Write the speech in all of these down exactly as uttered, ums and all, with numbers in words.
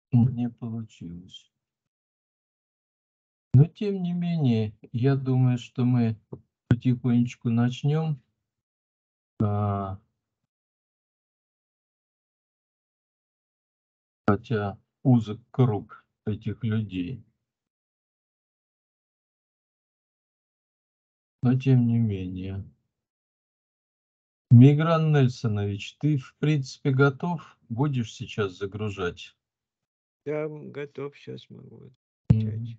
Не получилось. Но тем не менее, я думаю, что мы потихонечку начнем. А хотя узок круг этих людей. Но тем не менее. Мигран Нельсонович, ты, в принципе, готов? Будешь сейчас загружать? Да, м, готов, сейчас могу Мгм. начать.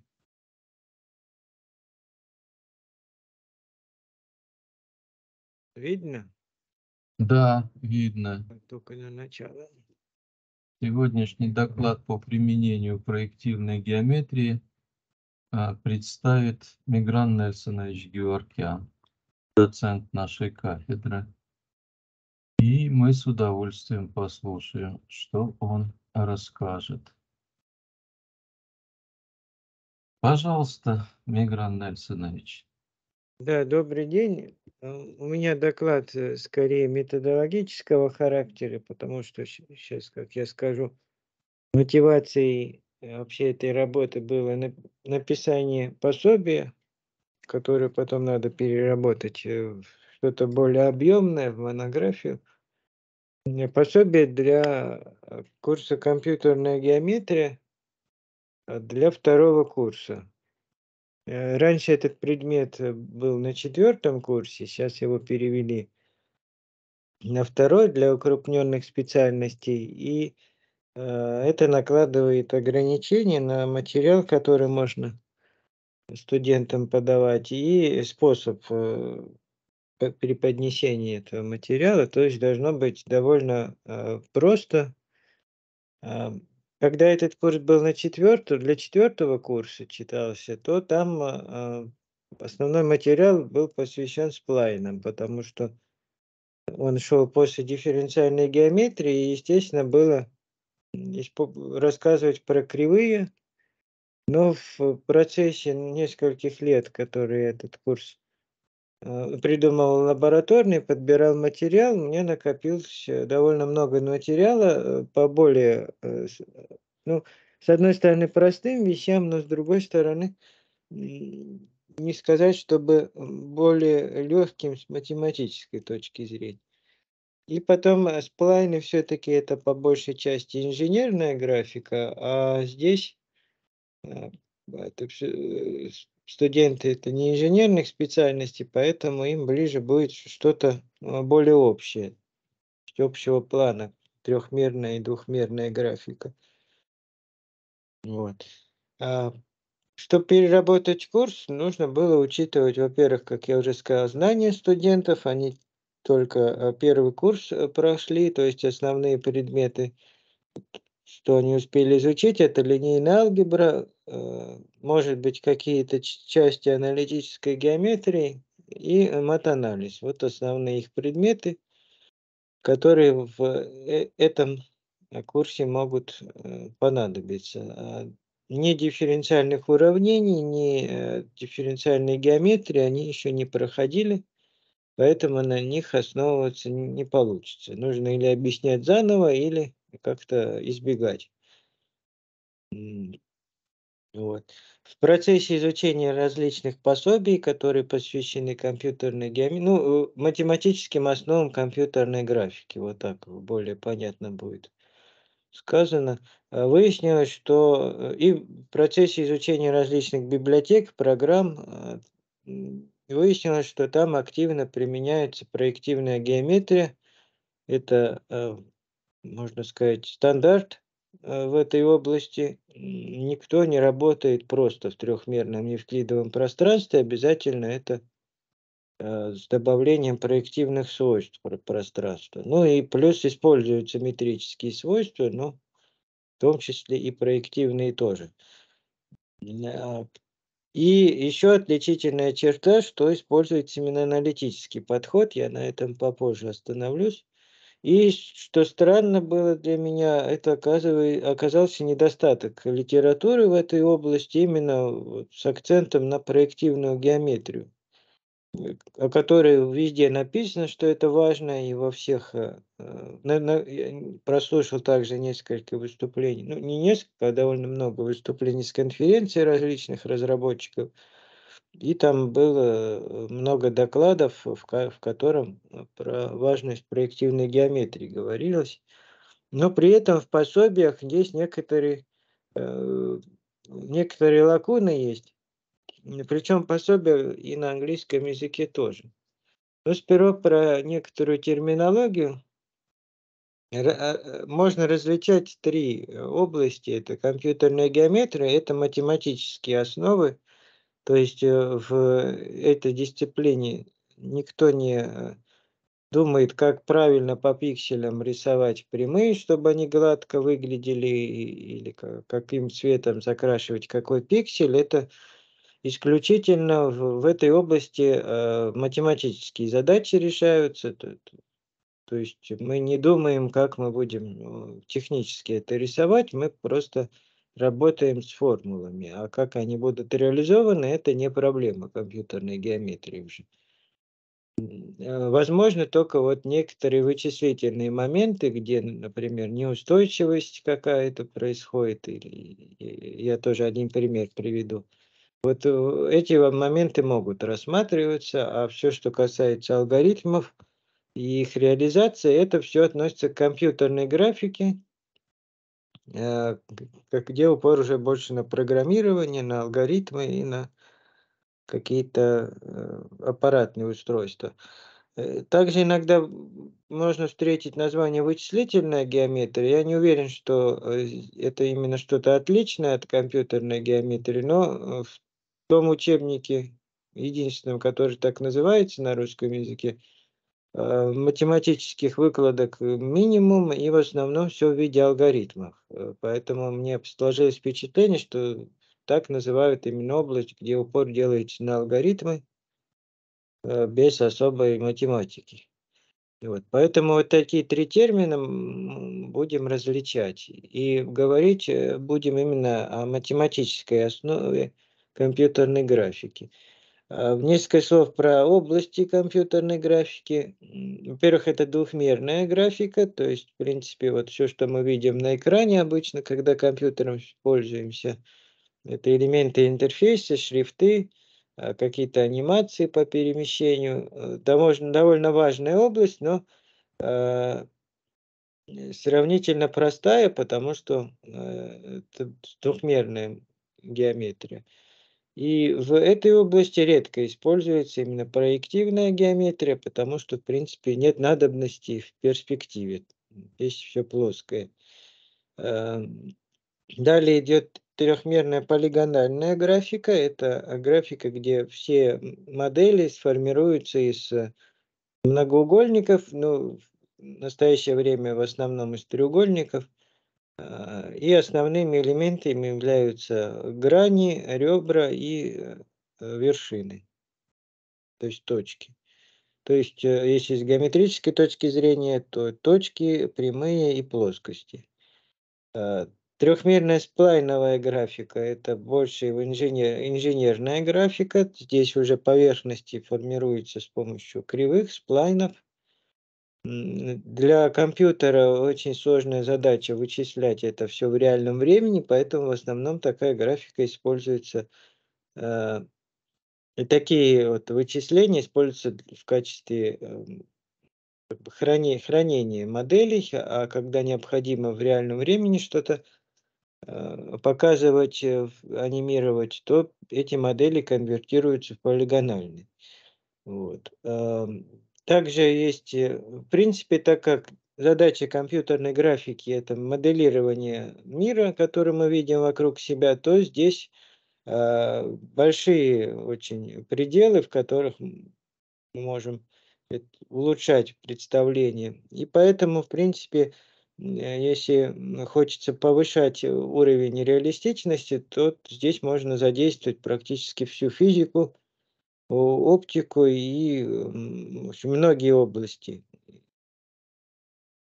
Видно? Да, видно. А, только на начало. Сегодняшний доклад по применению проективной геометрии, а, представит Мигран Нельсонович Геворкян, доцент нашей кафедры. И мы с удовольствием послушаем, что он расскажет. Пожалуйста, Мигран Нельсонович. Да, добрый день. Э, у меня доклад, э, скорее методологического характера, потому что сейчас, как я скажу, мотивацией, э, вообще этой работы было нап написание пособия, которое потом надо переработать, э, в что-то более объемное, в монографию. М, пособие для, э, курса "Компьютерная геометрия" э, для второго курса. Э, раньше этот предмет, э, был на четвертом курсе, сейчас его перевели на второй для укрупненных специальностей, и, э, это накладывает ограничения на материал, который можно студентам подавать, и способ, э, п преподнесения этого материала. То есть должно быть довольно, э, просто. Ам, когда этот курс был на четвертом для четвертого курса читался, то там, а, основной материал был посвящен сплайнам, потому что он шел после дифференциальной геометрии, и, естественно, было, м, испо рассказывать про кривые. Но в процессе нескольких лет, которые этот курс, а, придумывал лабораторный, подбирал материал, у меня накопилось довольно много материала, э, по более, э, с ну, с одной стороны, простым вещам, но с другой стороны, м, не сказать, чтобы, м, более легким с математической точки зрения. И потом, э, сплайны всё-таки это по большей части инженерная графика, а здесь, э, это всё, э, с студенты это не инженерных специальностей, поэтому им ближе будет ш что-то, а, более общее, общего плана, трехмерная и двухмерная графика. Вот. А, чтоб переработать курс, нужно было учитывать, во-первых, как я уже сказал, знания студентов. Они только, э, первый курс, э, прошли, то есть основные предметы, что они успели изучить- это линейная алгебра, э, может быть, какие-то ч части аналитической геометрии и матанализ. Вот основные их предметы, которые в э этом, э, курсе могут, э, понадобиться. А, ни дифференциальных уравнений, ни, э, дифференциальной геометрии они еще не проходили, поэтому на них основываться н не получится. Нужно или объяснять заново, или как-то избегать. М. Вот. В процессе изучения различных пособий, которые посвящены компьютерной геоме ну, э, математическим основам компьютерной графики, вот так вот более понятно будет сказано. А, выяснилось, что, э, и в процессе изучения различных библиотек, программ, а, м, выяснилось, что там активно применяется проективная геометрия. Это, э, можно сказать, стандарт, э, в этой области. М, никто не работает просто в трехмерном неевклидовом пространстве, обязательно это, э, с добавлением проективных свойств про пространства. Ну и плюс используются метрические свойства, но в том числе и проективные тоже. Ня и еще отличительная черта, что используется именно аналитический подход, я на этом попозже остановлюсь. И что странно было для меня, это оказывай оказался недостаток литературы в этой области, именно вот с акцентом на проективную геометрию. э, о которой везде написано, что это важно, и во всех, э, э, на на я н прослушал также несколько выступлений, ну, не несколько, а довольно много выступлений с конференций различных разработчиков. И там было, э, много докладов, в ка в котором, э, про важность проективной геометрии говорилось. Но при этом в пособиях есть некоторые, э, некоторые лакуны есть. М, причем пособия и на английском языке тоже. Ну, сперва про некоторую терминологию. Ра а, э, можно различать три э, области. Это компьютерная геометрия, это математические основы. То есть, э, в этой дисциплине никто не, э, думает, как правильно по пикселям рисовать прямые, чтобы они гладко выглядели, и или ка каким цветом закрашивать какой пиксель. Это исключительно в в этой области, э, математические задачи решаются. То то то есть мы не думаем, как мы будем, э, технически это рисовать, мы просто работаем с формулами. А как они будут реализованы — это не проблема компьютерной геометрии уже. М, э, возможно только вот некоторые вычислительные моменты, где, н например, неустойчивость какая-то происходит, или и я тоже один пример приведу. Вот, э, эти во моменты могут рассматриваться, а все, что касается алгоритмов и их реализации, это все относится к компьютерной графике, э, г как где упор уже больше на программирование, на алгоритмы и на какие-то, э, аппаратные устройства. Э, также иногда, м, можно встретить название вычислительная геометрия. Я не уверен, что, э, это именно что-то отличное от компьютерной геометрии, но, э, в том учебнике, единственном, который так называется на русском языке, э, математических выкладок, э, минимум, и в основном все в виде алгоритмов. Э, поэтому мне сложилось впечатление, что так называют именно область, где упор делается на алгоритмы, э, без особой математики. Вот, поэтому вот такие три термина, м, будем различать. И говорить, э, будем именно о математической основе компьютерной графики. А, в несколько слов про области компьютерной графики. М, во-первых, это двухмерная графика, то есть, в принципе, вот все, что мы видим на экране обычно, когда компьютером с пользуемся, это элементы интерфейса, шрифты, а, какие-то анимации по перемещению. Э, довольно довольно важная область, но а, э, сравнительно простая, потому что, э, это двухмерная геометрия. И в этой области редко используется именно проективная геометрия, потому что, в принципе, нет надобности в перспективе. Здесь все плоское. Эм, далее идет трехмерная полигональная графика. Это, э, графика, где все м модели сформируются из, э, многоугольников, ну, в настоящее время в основном из треугольников. А, и основными элементами являются грани, ребра и, э, э, вершины, то есть точки. То есть, э, если с геометрической точки зрения, то точки, прямые и плоскости. А, трехмерная сплайновая графика — это больше в инженер инженерная графика. Здесь уже поверхности формируются с помощью кривых, сплайнов. М, для компьютера очень сложная задача вычислять это все в реальном времени, поэтому в основном такая графика используется. Э, и такие вот вычисления используются д в качестве, эм, как бы храни хранения моделей, а когда необходимо в реальном времени что-то, э, показывать, э, в анимировать, то эти модели конвертируются в полигональные. Вот. Ам, также есть, э, в принципе, так как задача компьютерной графики — это моделирование мира, который мы видим вокруг себя, то здесь, а, большие очень пределы, в которых м мы можем эт улучшать представление. И поэтому, в принципе, м, э, если, м, хочется повышать э, уровень реалистичности, то здесь можно задействовать практически всю физику, о оптику и, м, в общем, многие области.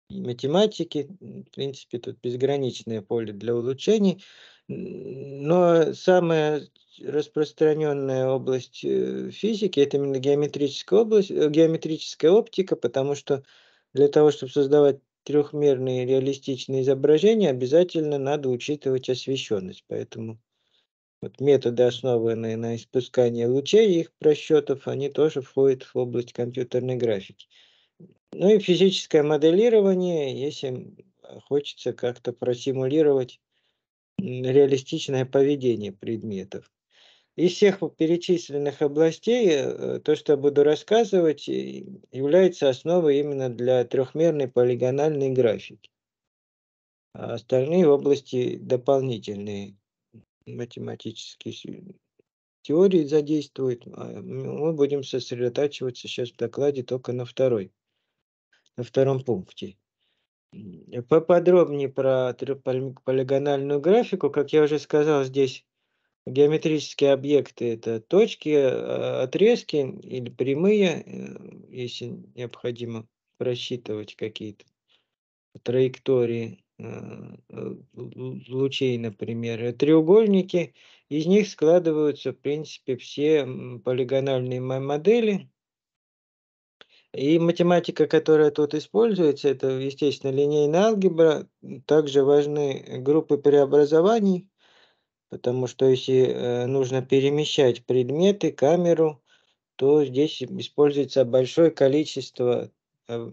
и математики. М, В принципе, тут безграничное поле для улучшений. М, Но самая распространенная область э, физики — это именно геометрическая область, э, геометрическая оптика, потому что для того, чтобы создавать трехмерные реалистичные изображения, обязательно надо учитывать освещенность. Поэтому вот методы, основанные на испускании лучей и их просчетов, они тоже входят в область компьютерной графики. Ну и физическое моделирование, если м, а, хочется как-то просимулировать м, реалистичное поведение предметов. Из всех вот перечисленных областей э, то, что я буду рассказывать, и является основой именно для трехмерной полигональной графики. А остальные области дополнительные математические с- теории задействуют. А мы будем сосредотачиваться сейчас в докладе только на второй, на втором пункте. М, поподробнее про трё поль полигональную графику. Как я уже сказал, здесь геометрические объекты — это точки, а, отрезки или прямые, э, если необходимо просчитывать какие-то траектории, э, э, лу лучей, например. Э, треугольники, из них складываются, в принципе, все, м, полигональные мо модели. И математика, которая тут используется, это, естественно, линейная алгебра. М, также важны э, группы преобразований, потому что если, э, нужно перемещать предметы, камеру, то здесь используется большое количество, э,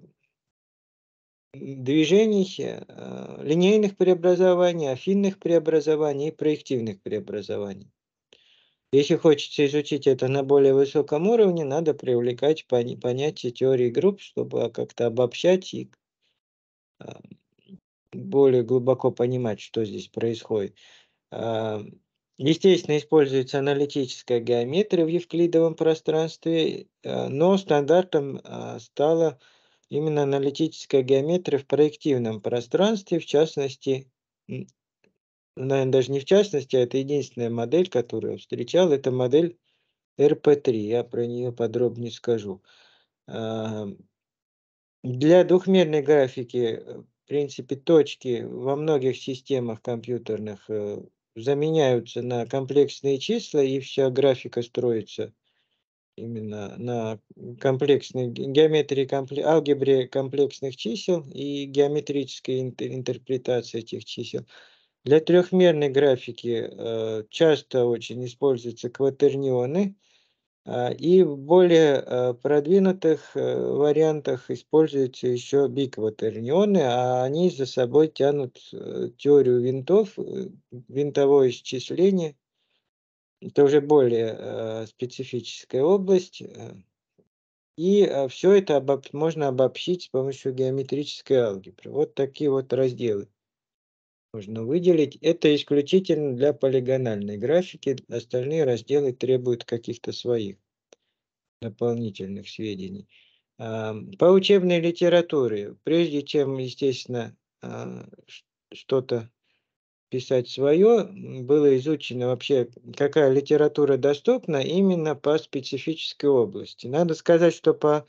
м, движений, э, линейных преобразований, афинных преобразований и проективных преобразований. Если хочется изучить это на более высоком уровне, надо привлекать пони понятие теории групп, чтобы как-то обобщать и а, более глубоко понимать, что здесь происходит. А, Естественно, используется аналитическая геометрия в евклидовом пространстве, а, но стандартом а, стала именно аналитическая геометрия в проективном пространстве, в частности, наверное, даже не в частности, а это единственная модель, которую я встречал, это модель эр пэ три, я про нее подробнее скажу. А, Для двухмерной графики, э, в принципе, точки во многих системах компьютерных э, заменяются на комплексные числа, и вся графика строится именно на комплексной ге- геометрии, компле- алгебре комплексных чисел и геометрической интер- интерпретации этих чисел. Для трехмерной графики э, часто очень используются кватернионы, а, и в более, э, продвинутых, э, вариантах используются еще бикватернионы, а они за собой тянут, э, теорию винтов, э, винтовое исчисление. Это уже более, э, специфическая область, э, и, все это обоб можно обобщить с помощью геометрической алгебры. Вот такие вот разделы можно выделить. Это исключительно для полигональной графики, остальные разделы требуют каких-то своих дополнительных сведений. Ам, по учебной литературе, прежде чем, естественно, а, ш что-то писать свое, было изучено вообще, какая литература доступна именно по специфической области. Надо сказать, что по,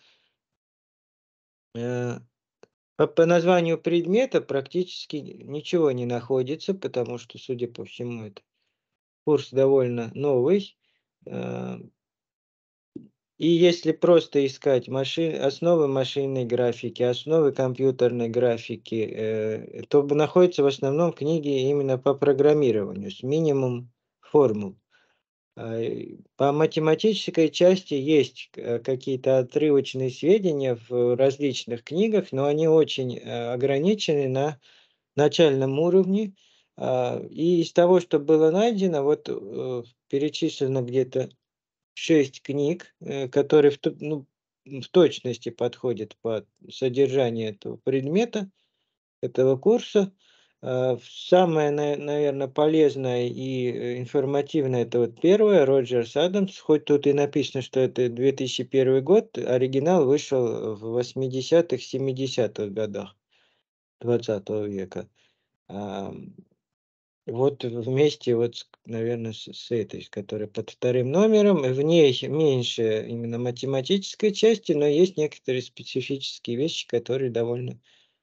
э, по по названию предмета практически ничего не находится, потому что, судя по всему, это курс довольно новый. Э И если просто искать маши основы машинной графики, основы компьютерной графики, э, то б находятся в основном книги именно по программированию с минимум формул. А, и по математической части есть э, какие-то отрывочные сведения в различных книгах, но они очень э, ограничены на начальном уровне. А, И из того, что было найдено, вот э, перечислено где-то шесть книг, э, которые в то ну, м, в точности подходят под содержание этого предмета, этого курса. А, в самое, наверное, полезное и, э, информативное — это вот первое, Роджерс Адамс. Хоть тут и написано, что это две тысячи первый год, оригинал вышел в восьмидесятых, семидесятых годах двадцатого века. Ам, вот вместе вот с, наверно, с с этой, с которой под вторым номером. В ней меньше именно математической части, но есть некоторые специфические вещи, которые довольно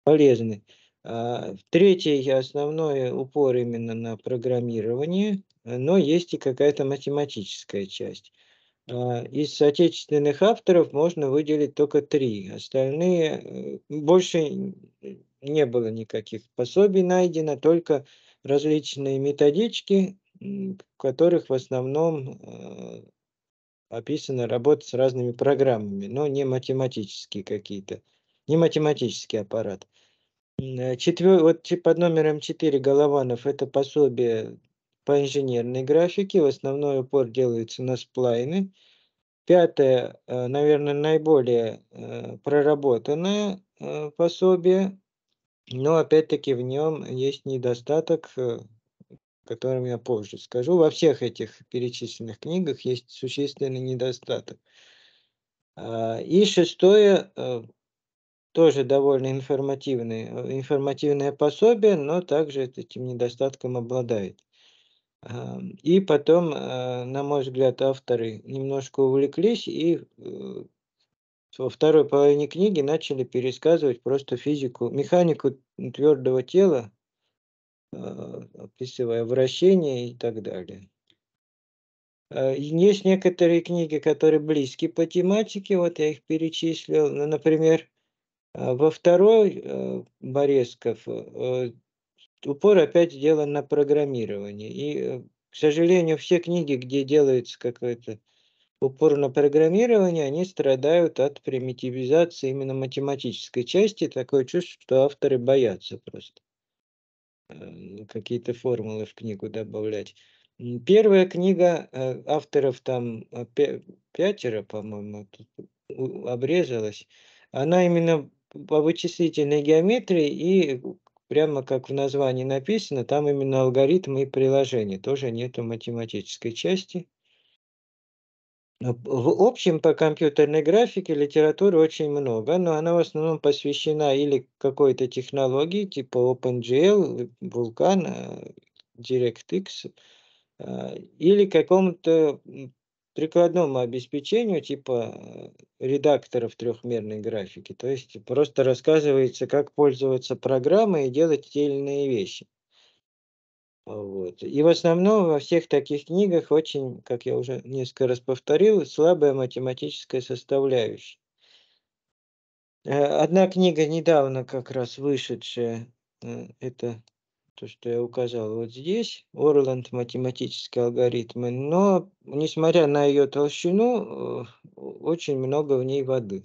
полезны. А, третий основной упор именно на программирование, э, но есть и какая-то математическая часть. А, из отечественных авторов можно выделить только три. Остальные, э, больше н не было никаких пособий найдено, только различные методички, м, в которых в основном, э, описана работа с разными программами, но не математические какие-то, не математический аппарат. М, э, четвё вот че под номером четыре Голованов — это пособие по инженерной графике, в основной упор делается на сплайны. Пятое, э, наверно, наиболее, э, проработанное, э, пособие, но опять-таки в нём есть недостаток, э, о котором я позже скажу. Во всех этих перечисленных книгах есть существенный недостаток. А, и шестое, э, тоже довольно информативное э, информативное пособие, но также эт этим недостатком обладает. Ам, и потом, э, на мой взгляд, авторы немножко увлеклись и, э, во второй половине книги начали пересказывать просто физику, механику, м, твёрдого тела, а, описывая вращение и так далее. А, и есть некоторые книги, которые близки по тематике, вот я их перечислил. Ну, например, а, во второй, э, Боресков, э, упор опять сделан на программирование. И, э, к сожалению, все книги, где делается какой-то упор на программирование, они страдают от примитивизации именно математической части. Такое чувство, что авторы боятся просто э, какие-то формулы в книгу добавлять. М, первая книга, э, авторов там, э, пя пятеро, по-моему, тут у обрезалось. Она именно по вычислительной геометрии и прямо как в названии написано, там именно алгоритмы и приложения, тоже нету математической части. А, п в общем, по компьютерной графике литературы очень много, но она в основном посвящена или какой-то технологии типа OpenGL, Vulkan, э, DirectX, а, или какому-то, м, прикладному обеспечению типа, э, редакторов трехмерной графики. То есть просто рассказывается, как пользоваться программой и делать те или иные вещи. А, вот. И в основном во всех таких книгах очень, как я уже несколько раз повторил, слабая математическая составляющая. Э, одна книга недавно как раз вышедшая, э, это то, что я указал вот здесь, "Орланд. Математические алгоритмы", но, несмотря на её толщину, э, очень много в ней воды.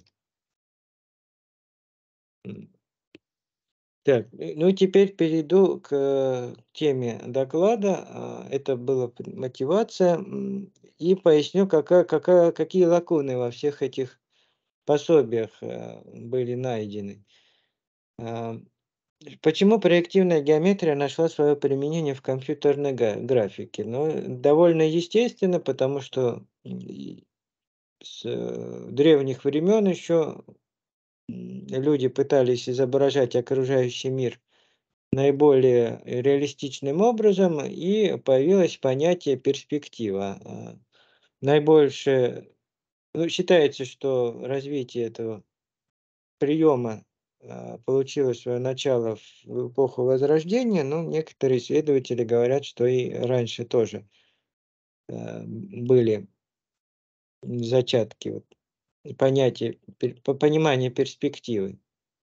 М. Так, э, ну и теперь перейду к теме доклада. А, это была п мотивация, м, и поясню, какая какая какие лакуны во всех этих пособиях, э, были найдены. А, почему проективная геометрия нашла свое применение в компьютерной га графике? Ну, довольно естественно, потому что, м, и с, э, древних времен еще, м, люди пытались изображать окружающий мир наиболее реалистичным образом, и появилось понятие перспектива. А, наибольшее ну, считается, что развитие этого приема, а, получило свое начало в эпоху Возрождения, но некоторые исследователи говорят, что и раньше тоже, э, были зачатки вот понятия пер по понимания перспективы.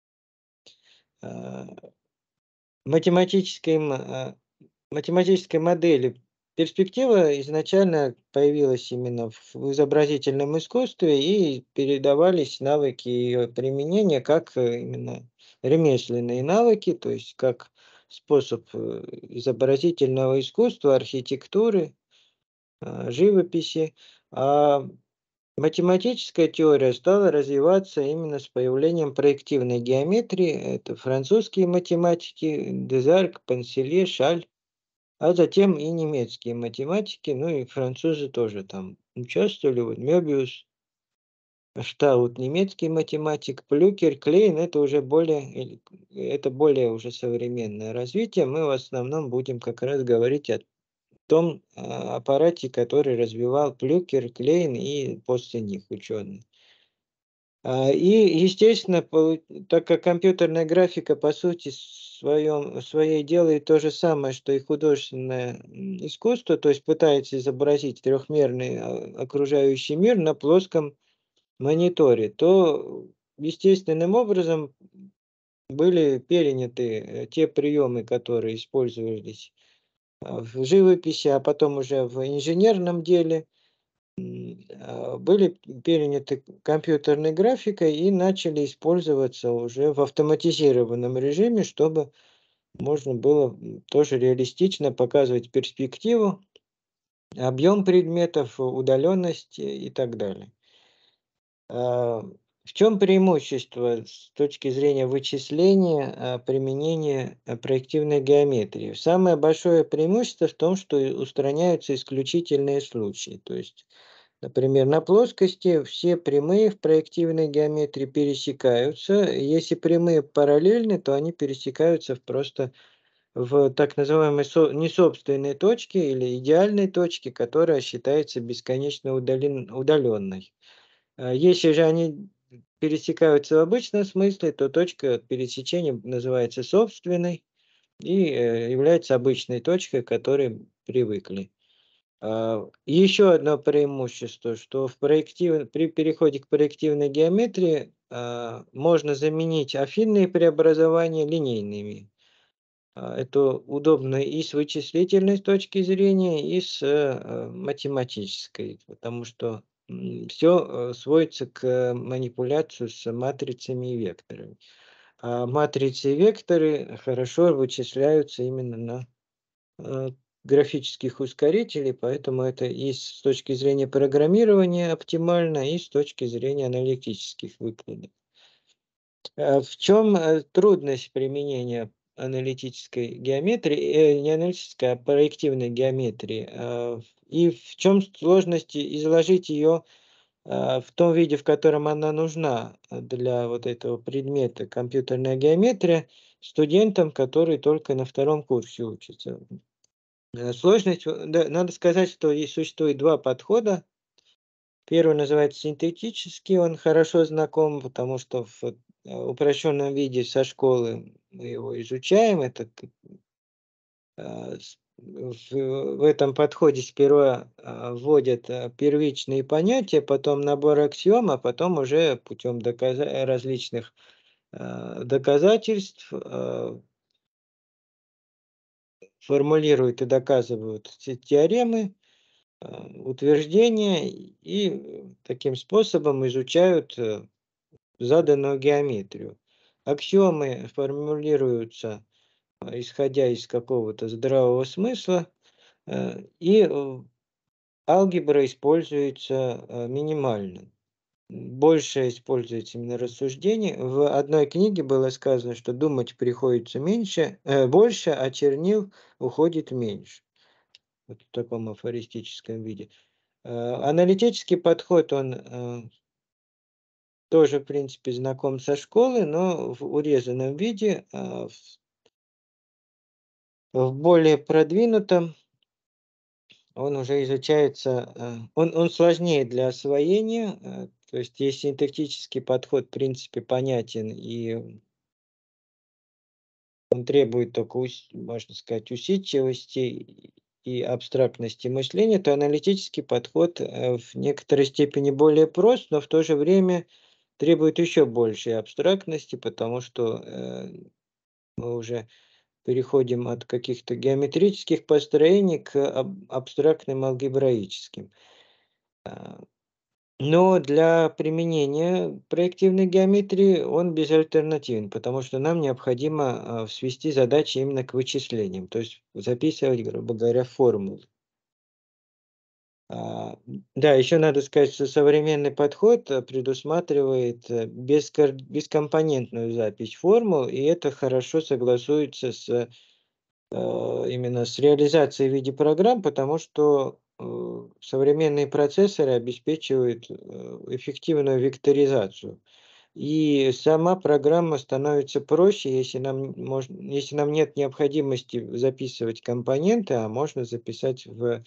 А, математической м а, математической модели перспектива изначально появилась именно в изобразительном искусстве, и передавались навыки ее применения как, э, именно ремесленные навыки, то есть как способ, э, изобразительного искусства, архитектуры, а, живописи. А математическая теория стала развиваться именно с появлением проективной геометрии. Это французские математики Дезарк, Панселье, Шаль, а затем и немецкие математики, ну и французы тоже там участвовали, вот Мёбиус. Штаут немецкий математик, Плюкер, Клейн — это уже более или к это более уже современное развитие. Мы в основном будем как раз говорить о том, а, аппарате, который развивал Плюкер, Клейн и после них ученые. А, и, естественно, полу так как компьютерная графика, по сути своем своей делает то же самое, что и художественное, м, искусство, то есть пытается изобразить трехмерный, а, окружающий мир на плоском мониторе, то естественным образом были переняты, э, те приемы, которые использовались, а, в живописи, а потом уже в инженерном деле. М, а, были переняты компьютерной графикой и начали использоваться уже в автоматизированном режиме, чтобы можно было, м, тоже реалистично показывать перспективу, объем предметов, удаленность и так далее. А, в чем преимущество с точки зрения вычисления, а, применения, а, проективной геометрии? Самое большое преимущество в том, что и устраняются исключительные случаи. То есть, например, на плоскости все прямые в проективной геометрии пересекаются. Если прямые параллельны, то они пересекаются в просто в так называемой со несобственной точке или идеальной точке, которая считается бесконечно удален удаленной. А если же они пересекаются в обычном смысле, то точка пересечения называется собственной и, э, является обычной точкой, к которой привыкли. А, еще одно преимущество, что в проектив при переходе к проективной геометрии, а, можно заменить афинные преобразования линейными. А, это удобно и с вычислительной точки зрения, и с, э, математической, потому что, все сводится к манипуляции с матрицами и векторами. А матрицы и векторы хорошо вычисляются именно на, э, графических ускорителей, поэтому это и с точки зрения программирования оптимально, и с точки зрения аналитических выкладок. А в чем, э, трудность применения аналитической геометрии, э, не аналитической, а проективной геометрии? А, в и в чем сложность изложить ее, а, в том виде, в котором она нужна, а, для вот этого предмета компьютерная геометрия студентам, которые только на втором курсе учатся? Э, сложность, э, да, надо сказать, что и существует два подхода. Первый называется синтетический, он хорошо знаком, потому что в, э, упрощенном виде со школы мы его изучаем. Это к а, с в в этом подходе сперва, а, вводят, а, первичные понятия, потом набор аксиом, а потом уже путем доказа различных, а, доказательств, а, формулируют и доказывают те теоремы, а, утверждения и, э, таким способом изучают, э, заданную геометрию. Аксиомы формулируются, а, исходя из какого-то здравого смысла, э, и, э, алгебра используется, э, минимально. Больше используется именно рассуждений. В одной книге было сказано, что думать приходится меньше, э, больше, а чернил уходит меньше. Вот в таком афористическом виде. Э, аналитический подход, он, э, тоже, в принципе, знаком со школы, но в урезанном виде, а, в в более продвинутом он уже изучается, э, он он сложнее для освоения. Э, то есть есть синтактический подход, в принципе, понятен, и он требует только ус можно сказать, усидчивости и и абстрактности мышления, то аналитический подход, э, в некоторой степени более прост, но в то же время требует еще большей абстрактности, потому что, э, мы уже переходим от каких-то геометрических построений к аб абстрактным алгебраическим. А, но для применения проективной геометрии он безальтернативен, потому что нам необходимо, а, свести задачи именно к вычислениям, то есть записывать, грубо говоря, формулы. А, м, да, еще надо сказать, что современный подход, э, предусматривает, э, бескор бескомпонентную запись формул, и это хорошо согласуется с, э, именно с реализацией в виде программ, потому что, э, современные процессоры обеспечивают, э, эффективную векторизацию. И сама программа становится проще, если нам мож если нам нет необходимости записывать компоненты, а можно записать в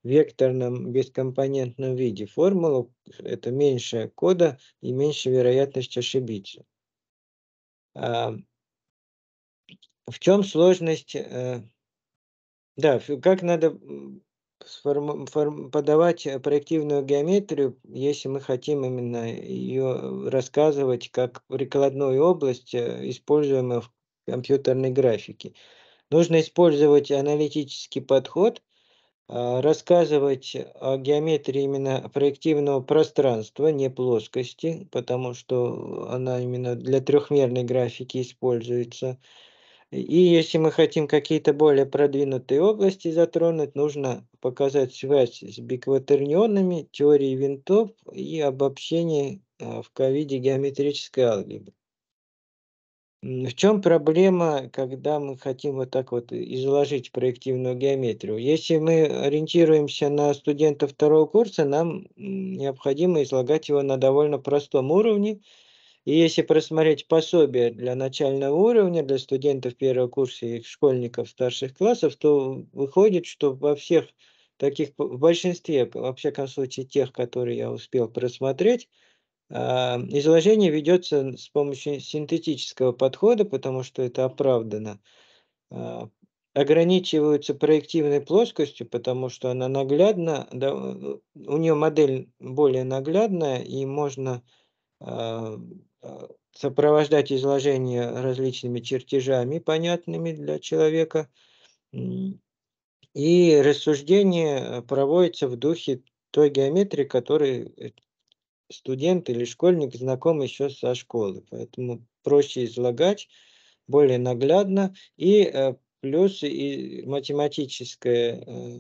векторном бескомпонентном виде формулу, это меньше кода и меньше вероятность ошибиться. А, в чем сложность? э, Да, ф как надо, м, сформу форм подавать, э, проективную геометрию, если мы хотим именно ее рассказывать как прикладную область, э, используемую в компьютерной графике. Нужно использовать аналитический подход, а, рассказывать о геометрии именно проективного пространства, не плоскости, потому что она именно для трехмерной графики используется. И если мы хотим какие-то более продвинутые области затронуть, нужно показать связь с бикватернионами, теорией винтов и обобщение а, в виде геометрической алгебры. М, В чем проблема, когда мы хотим вот так вот изложить проективную геометрию? Если мы ориентируемся на студентов второго курса, нам м, необходимо излагать его на довольно простом уровне, и если просмотреть пособие для начального уровня, для студентов первого курса и школьников старших классов, то выходит, что во всех таких, п- в большинстве, во всяком случае, тех, которые я успел просмотреть, а, изложение ведется с помощью синтетического подхода, потому что это оправдано. А, Ограничиваются проективной плоскостью, потому что она наглядна, да, э, у нее модель более наглядная, и можно а, а, сопровождать изложение различными чертежами, понятными для человека. М, И рассуждение э, проводится в духе той геометрии, которой э, студент или школьник знаком еще со школы. Поэтому проще излагать, более наглядно. И э, плюс и математическое э,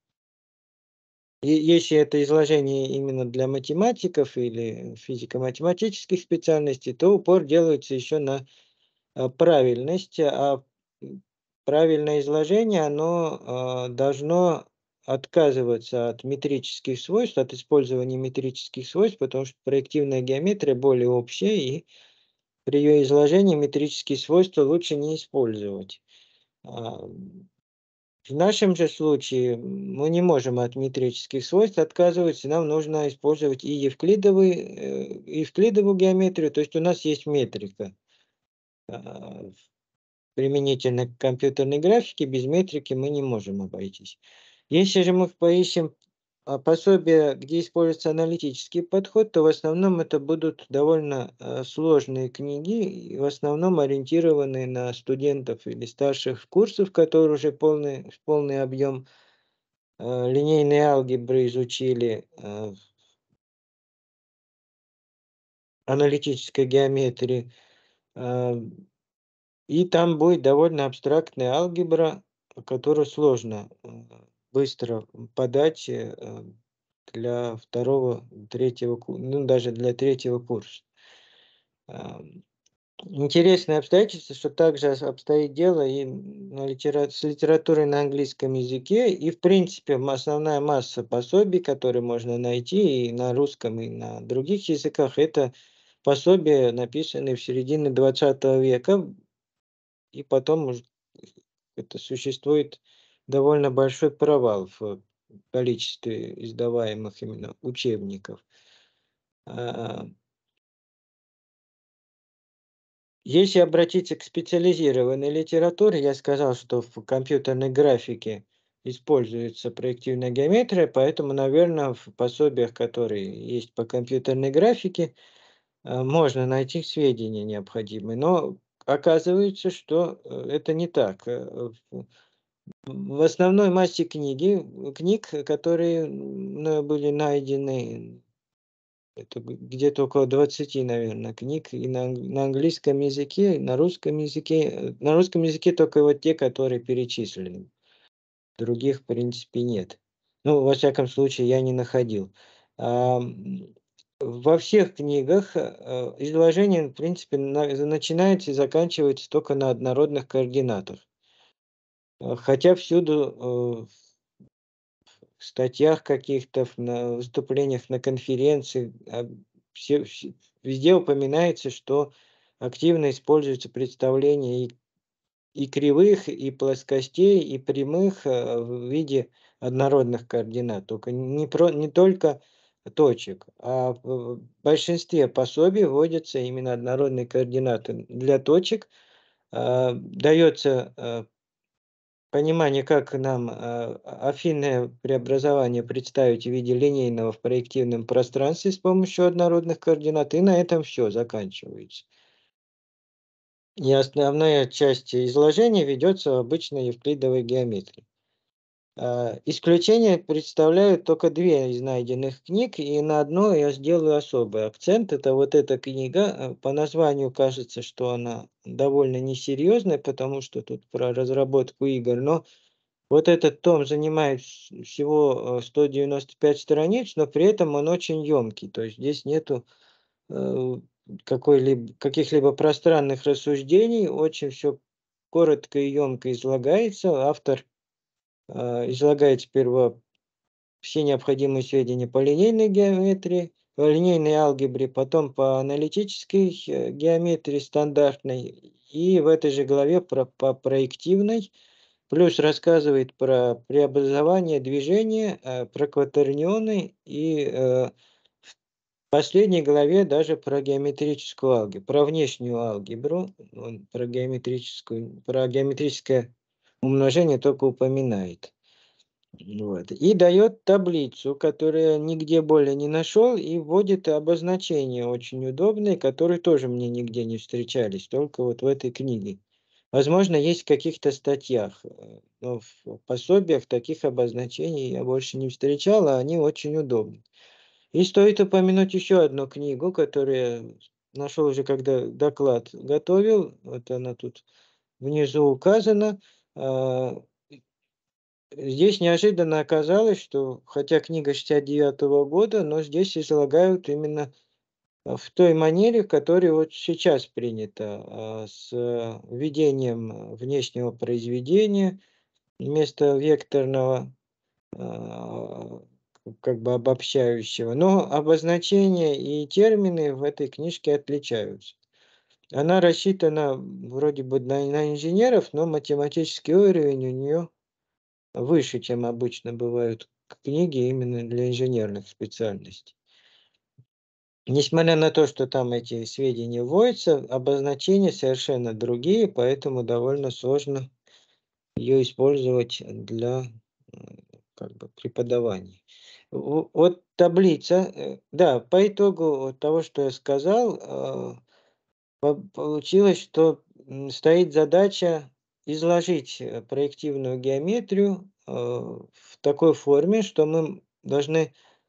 И если это изложение именно для математиков или физико-математических специальностей, то упор делается еще на, а, правильность. А, м, правильное изложение, оно, а, должно отказываться от метрических свойств, от использования метрических свойств, потому что проективная геометрия более общая, и при ее изложении метрические свойства лучше не использовать. А, в нашем же случае мы не можем от метрических свойств отказываться, нам нужно использовать и евклидовый, э, евклидовую геометрию, то есть у нас есть метрика. А, Применительно к компьютерной графике, без метрики мы не можем обойтись. Если же мы поищем а, пособия, где используется аналитический подход, то в основном это будут довольно а, сложные книги, и в основном ориентированные на студентов или старших курсов, которые уже полный, полный объем э, линейной алгебры изучили, э, аналитической геометрии, э, и там будет довольно абстрактная алгебра, которую сложно э, быстро подать э, для второго, третьего, ку- ну даже для третьего курса. А, Интересное обстоятельство, что также ос- обстоит дело и на литера- с литературой на английском языке, и в принципе м- основная масса пособий, которые можно найти и на русском, и на других языках, это пособия, написанные в середине двадцатого века, и потом уж это существует довольно большой провал в количестве издаваемых именно учебников. А, Если обратиться к специализированной литературе, я сказал, что в компьютерной графике используется проективная геометрия, поэтому, наверное, в пособиях, которые есть по компьютерной графике, э, можно найти сведения необходимые. Но оказывается, что э, это не так. Э, В в основной массе книги, книг, которые мною были найдены, это г где-то около двадцати, наверное, книг и на ан на английском языке, и на русском языке. Э, на русском языке только вот те, которые перечислены. Других, в принципе, нет. Ну, во всяком случае, я не находил. Ам, Во всех книгах, э, изложение, в принципе, на начинается и заканчивается только на однородных координатах. Э, хотя всюду, э в статьях каких-то, в на выступлениях на конференциях, а, все вс везде упоминается, что активно используется представление и и кривых, и плоскостей, и прямых э, в виде однородных координат. Только не, про, не только точек, а в большинстве пособий вводятся именно однородные координаты. Для точек э, дается э, понимание, как нам э, афинное преобразование представить в виде линейного в проективном пространстве с помощью однородных координат, и на этом все заканчивается. И основная часть изложения ведется в обычной евклидовой геометрии. А, исключение представляют только две из найденных книг, и на одной я сделаю особый акцент. Это вот эта книга. э, По названию кажется, что она довольно несерьезная, потому что тут про разработку игр, но вот этот том занимает вс- всего э, сто девяносто пять страниц, но при этом он очень емкий. То есть здесь нету э, какой-либо, каких-либо пространных рассуждений, очень все коротко и емко излагается. Автор э, излагает сперва все необходимые сведения по линейной геометрии, по линейной алгебре, потом по аналитической э, геометрии стандартной, и в этой же главе про, по проективной, плюс рассказывает про преобразование движения, э, про кватернионы и э, в последней главе даже про геометрическую алгебру, про внешнюю алгебру, он про геометрическую, про геометрическое умножение только упоминает. Вот. И дает таблицу, которую я нигде более не нашел, и вводит обозначения очень удобные, которые тоже мне нигде не встречались, только вот в этой книге. Возможно, есть в каких-то статьях, э, но в пособиях таких обозначений я больше не встречал, а они очень удобны. И стоит упомянуть еще одну книгу, которую я нашел уже, когда доклад готовил. Вот она тут внизу указана. А, Здесь неожиданно оказалось, что, хотя книга шестьдесят девятого года, но здесь излагают именно а, в той манере, в которой вот сейчас принято, а, с э, введением внешнего произведения вместо векторного, а, как бы обобщающего. Но обозначения и термины в этой книжке отличаются. Она рассчитана вроде бы на, на инженеров, но математический уровень у нее выше, чем обычно бывают книги именно для инженерных специальностей. Несмотря на то, что там эти сведения вводятся, обозначения совершенно другие, поэтому довольно сложно ее использовать для э, как бы преподавания. В- Вот таблица, э, да, по итогу вот того, что я сказал, э, по- получилось, что м, стоит задача изложить э, проективную геометрию э, в такой форме, что мы должны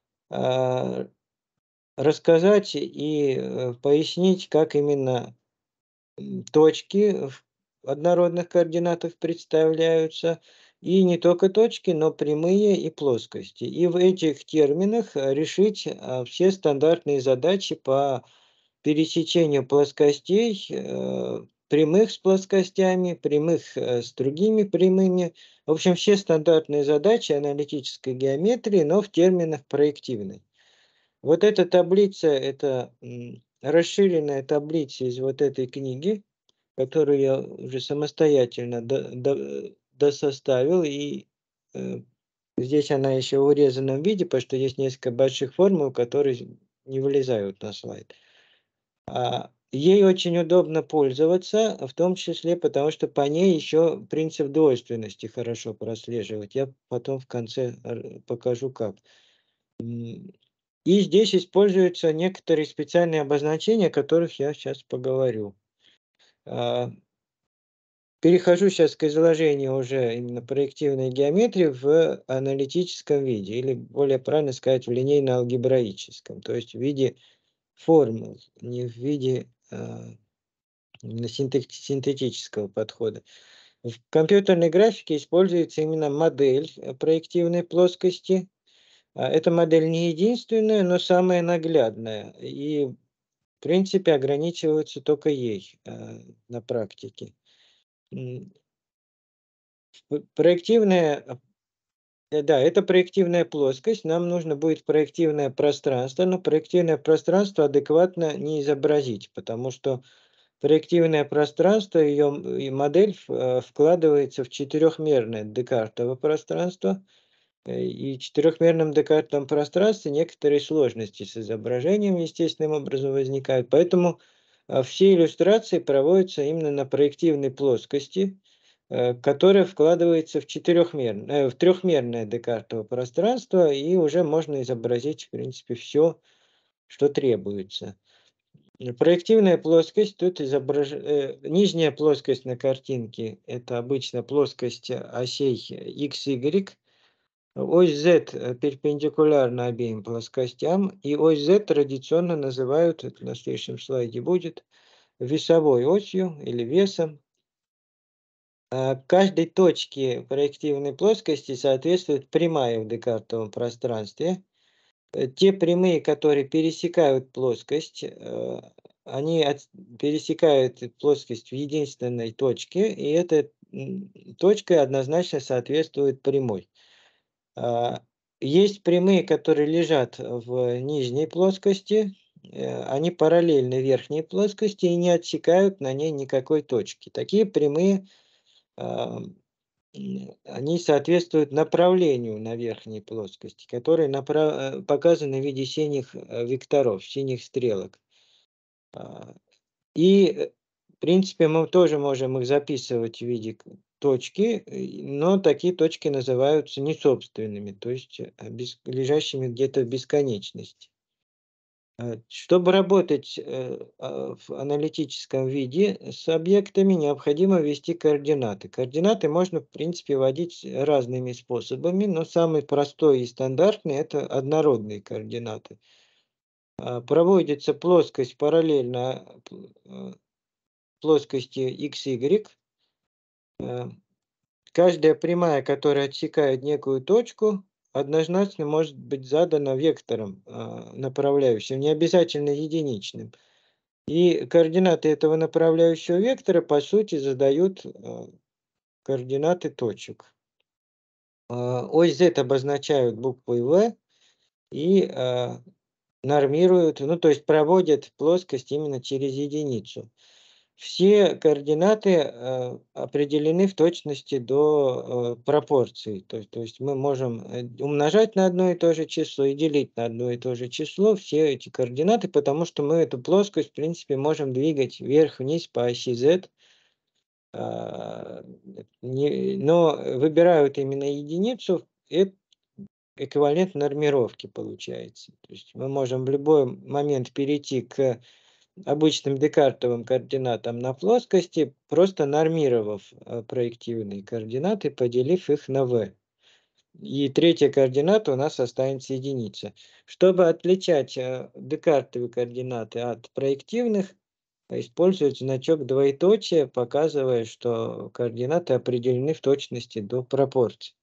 а, рассказать и э, пояснить, как именно м, точки в однородных координатах представляются, и не только точки, но прямые и плоскости. И в этих терминах э, решить а, все стандартные задачи по пересечению плоскостей, э, прямых с плоскостями, прямых э, с другими прямыми. В общем, все стандартные задачи аналитической геометрии, но в терминах проективной. Вот эта таблица, это м, расширенная таблица из вот этой книги, которую я уже самостоятельно до- до- досоставил, и э, здесь она еще в урезанном виде, потому что есть несколько больших формул, которые не вылезают на слайд. А, ей очень удобно пользоваться, в том числе потому, что по ней еще принцип двойственности хорошо прослеживать. Я потом в конце р- покажу как. М, И здесь используются некоторые специальные обозначения, о которых я сейчас поговорю. А, Перехожу сейчас к изложению уже именно проективной геометрии в аналитическом виде, или более правильно сказать, в линейно-алгебраическом, то есть в виде формул, не в виде а, именно синтек- синтетического подхода. В компьютерной графике используется именно модель э, проективной плоскости. А, Эта модель не единственная, но самая наглядная. И в принципе ограничиваются только ей э, на практике. М, п- Проективная, э, да, это проективная плоскость. Нам нужно будет проективное пространство, но проективное пространство адекватно не изобразить, потому что проективное пространство, ее модель э, вкладывается в четырехмерное декартово пространство. Э, И в четырехмерном декартовом пространстве некоторые сложности с изображением естественным образом возникают. Поэтому а, все иллюстрации проводятся именно на проективной плоскости, э, которая вкладывается в, четырехмерное, в трехмерное декартово пространство, и уже можно изобразить, в принципе, все, что требуется. Э, Проективная плоскость, тут изображ... э, нижняя плоскость на картинке, это обычно плоскость осей X Y, ось Z э, перпендикулярна обеим плоскостям, и ось Z традиционно называют, это на следующем слайде будет, весовой осью или весом. А Каждой точке проективной плоскости соответствует прямая в декартовом пространстве. Э, Те прямые, которые пересекают плоскость, э, они от- пересекают плоскость в единственной точке, и эта м, точка однозначно соответствует прямой. А, Есть прямые, которые лежат в нижней плоскости, э, они параллельны верхней плоскости и не отсекают на ней никакой точки. Такие прямые, а, м, они соответствуют направлению на верхней плоскости, которые направ- э, показаны в виде синих э, векторов, синих стрелок. А, И, э, в принципе, мы тоже можем их записывать в виде к- точки, э, но такие точки называются несобственными, то есть э, бес- лежащими где-то в бесконечности. Э, Чтобы работать э, а, в аналитическом виде с объектами, необходимо ввести координаты. Координаты можно, в принципе, вводить разными способами, но самый простой и стандартный – это однородные координаты. А, Проводится плоскость параллельно э, плоскости икс игрек. Э, Каждая прямая, которая отсекает некую точку, однозначно может быть задана вектором а, направляющим, не обязательно единичным. И координаты этого направляющего вектора, по сути, задают а, координаты точек. А, Ось Z обозначают буквой V и а, нормируют, ну, то есть проводят плоскость именно через единицу. Все координаты э, определены в точности до э, пропорций. То есть, то есть мы можем э, умножать на одно и то же число и делить на одно и то же число все эти координаты, потому что мы эту плоскость, в принципе, можем двигать вверх-вниз по оси Z. а, не- Но выбирают именно единицу, это эквивалент нормировки получается. То есть мы можем в любой момент перейти к обычным декартовым координатам на плоскости, просто нормировав э, проективные координаты, поделив их на v. И третья координата у нас останется единица. Чтобы отличать э, декартовые координаты от проективных, используют значок двоеточия, показывая, что координаты определены в точности до пропорций.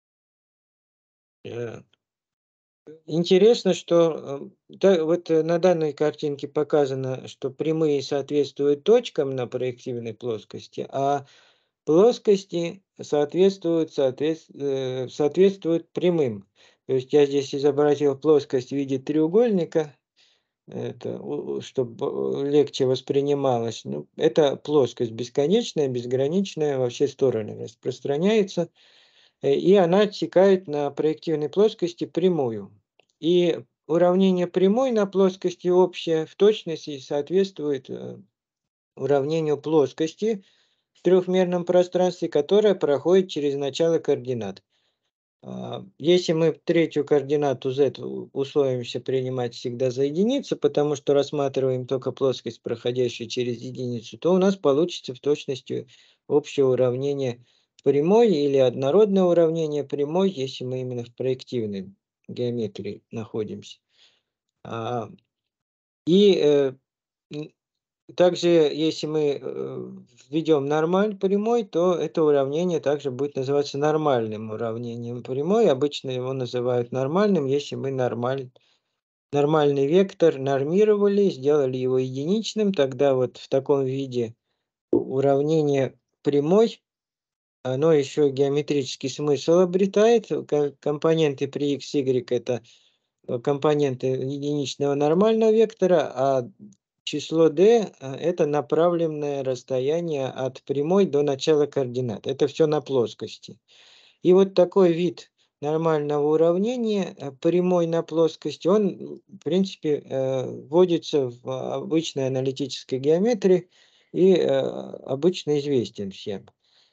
Э, Интересно, что э, да, вот э, на данной картинке показано, что прямые соответствуют точкам на проективной плоскости, а плоскости соответствуют, соответ- э, соответствуют прямым. То есть я здесь изобразил плоскость в виде треугольника, это, чтобы легче воспринималось. Ну, это плоскость бесконечная, безграничная, во все стороны распространяется. Э, и она отсекает на проективной плоскости прямую. И уравнение прямой на плоскости общее в точности соответствует э, уравнению плоскости в трехмерном пространстве, которое проходит через начало координат. А, Если мы третью координату z у- условимся принимать всегда за единицу, потому что рассматриваем только плоскость, проходящую через единицу, то у нас получится в точности общее уравнение прямой или однородное уравнение прямой, если мы именно в проективной геометрии находимся. А, И э, м, также, если мы э, введем нормаль прямой, то это уравнение также будет называться нормальным уравнением прямой. Обычно его называют нормальным, если мы нормаль, нормальный вектор нормировали, сделали его единичным, тогда вот в таком виде уравнение прямой, оно еще геометрический смысл обретает. Ко- Компоненты при x, y это э, компоненты единичного нормального вектора, а число d э, это направленное расстояние от прямой до начала координат. Это все на плоскости. И вот такой вид нормального уравнения, э, прямой на плоскости, он, м, в принципе, э, вводится в обычной аналитической геометрии и э, обычно известен всем.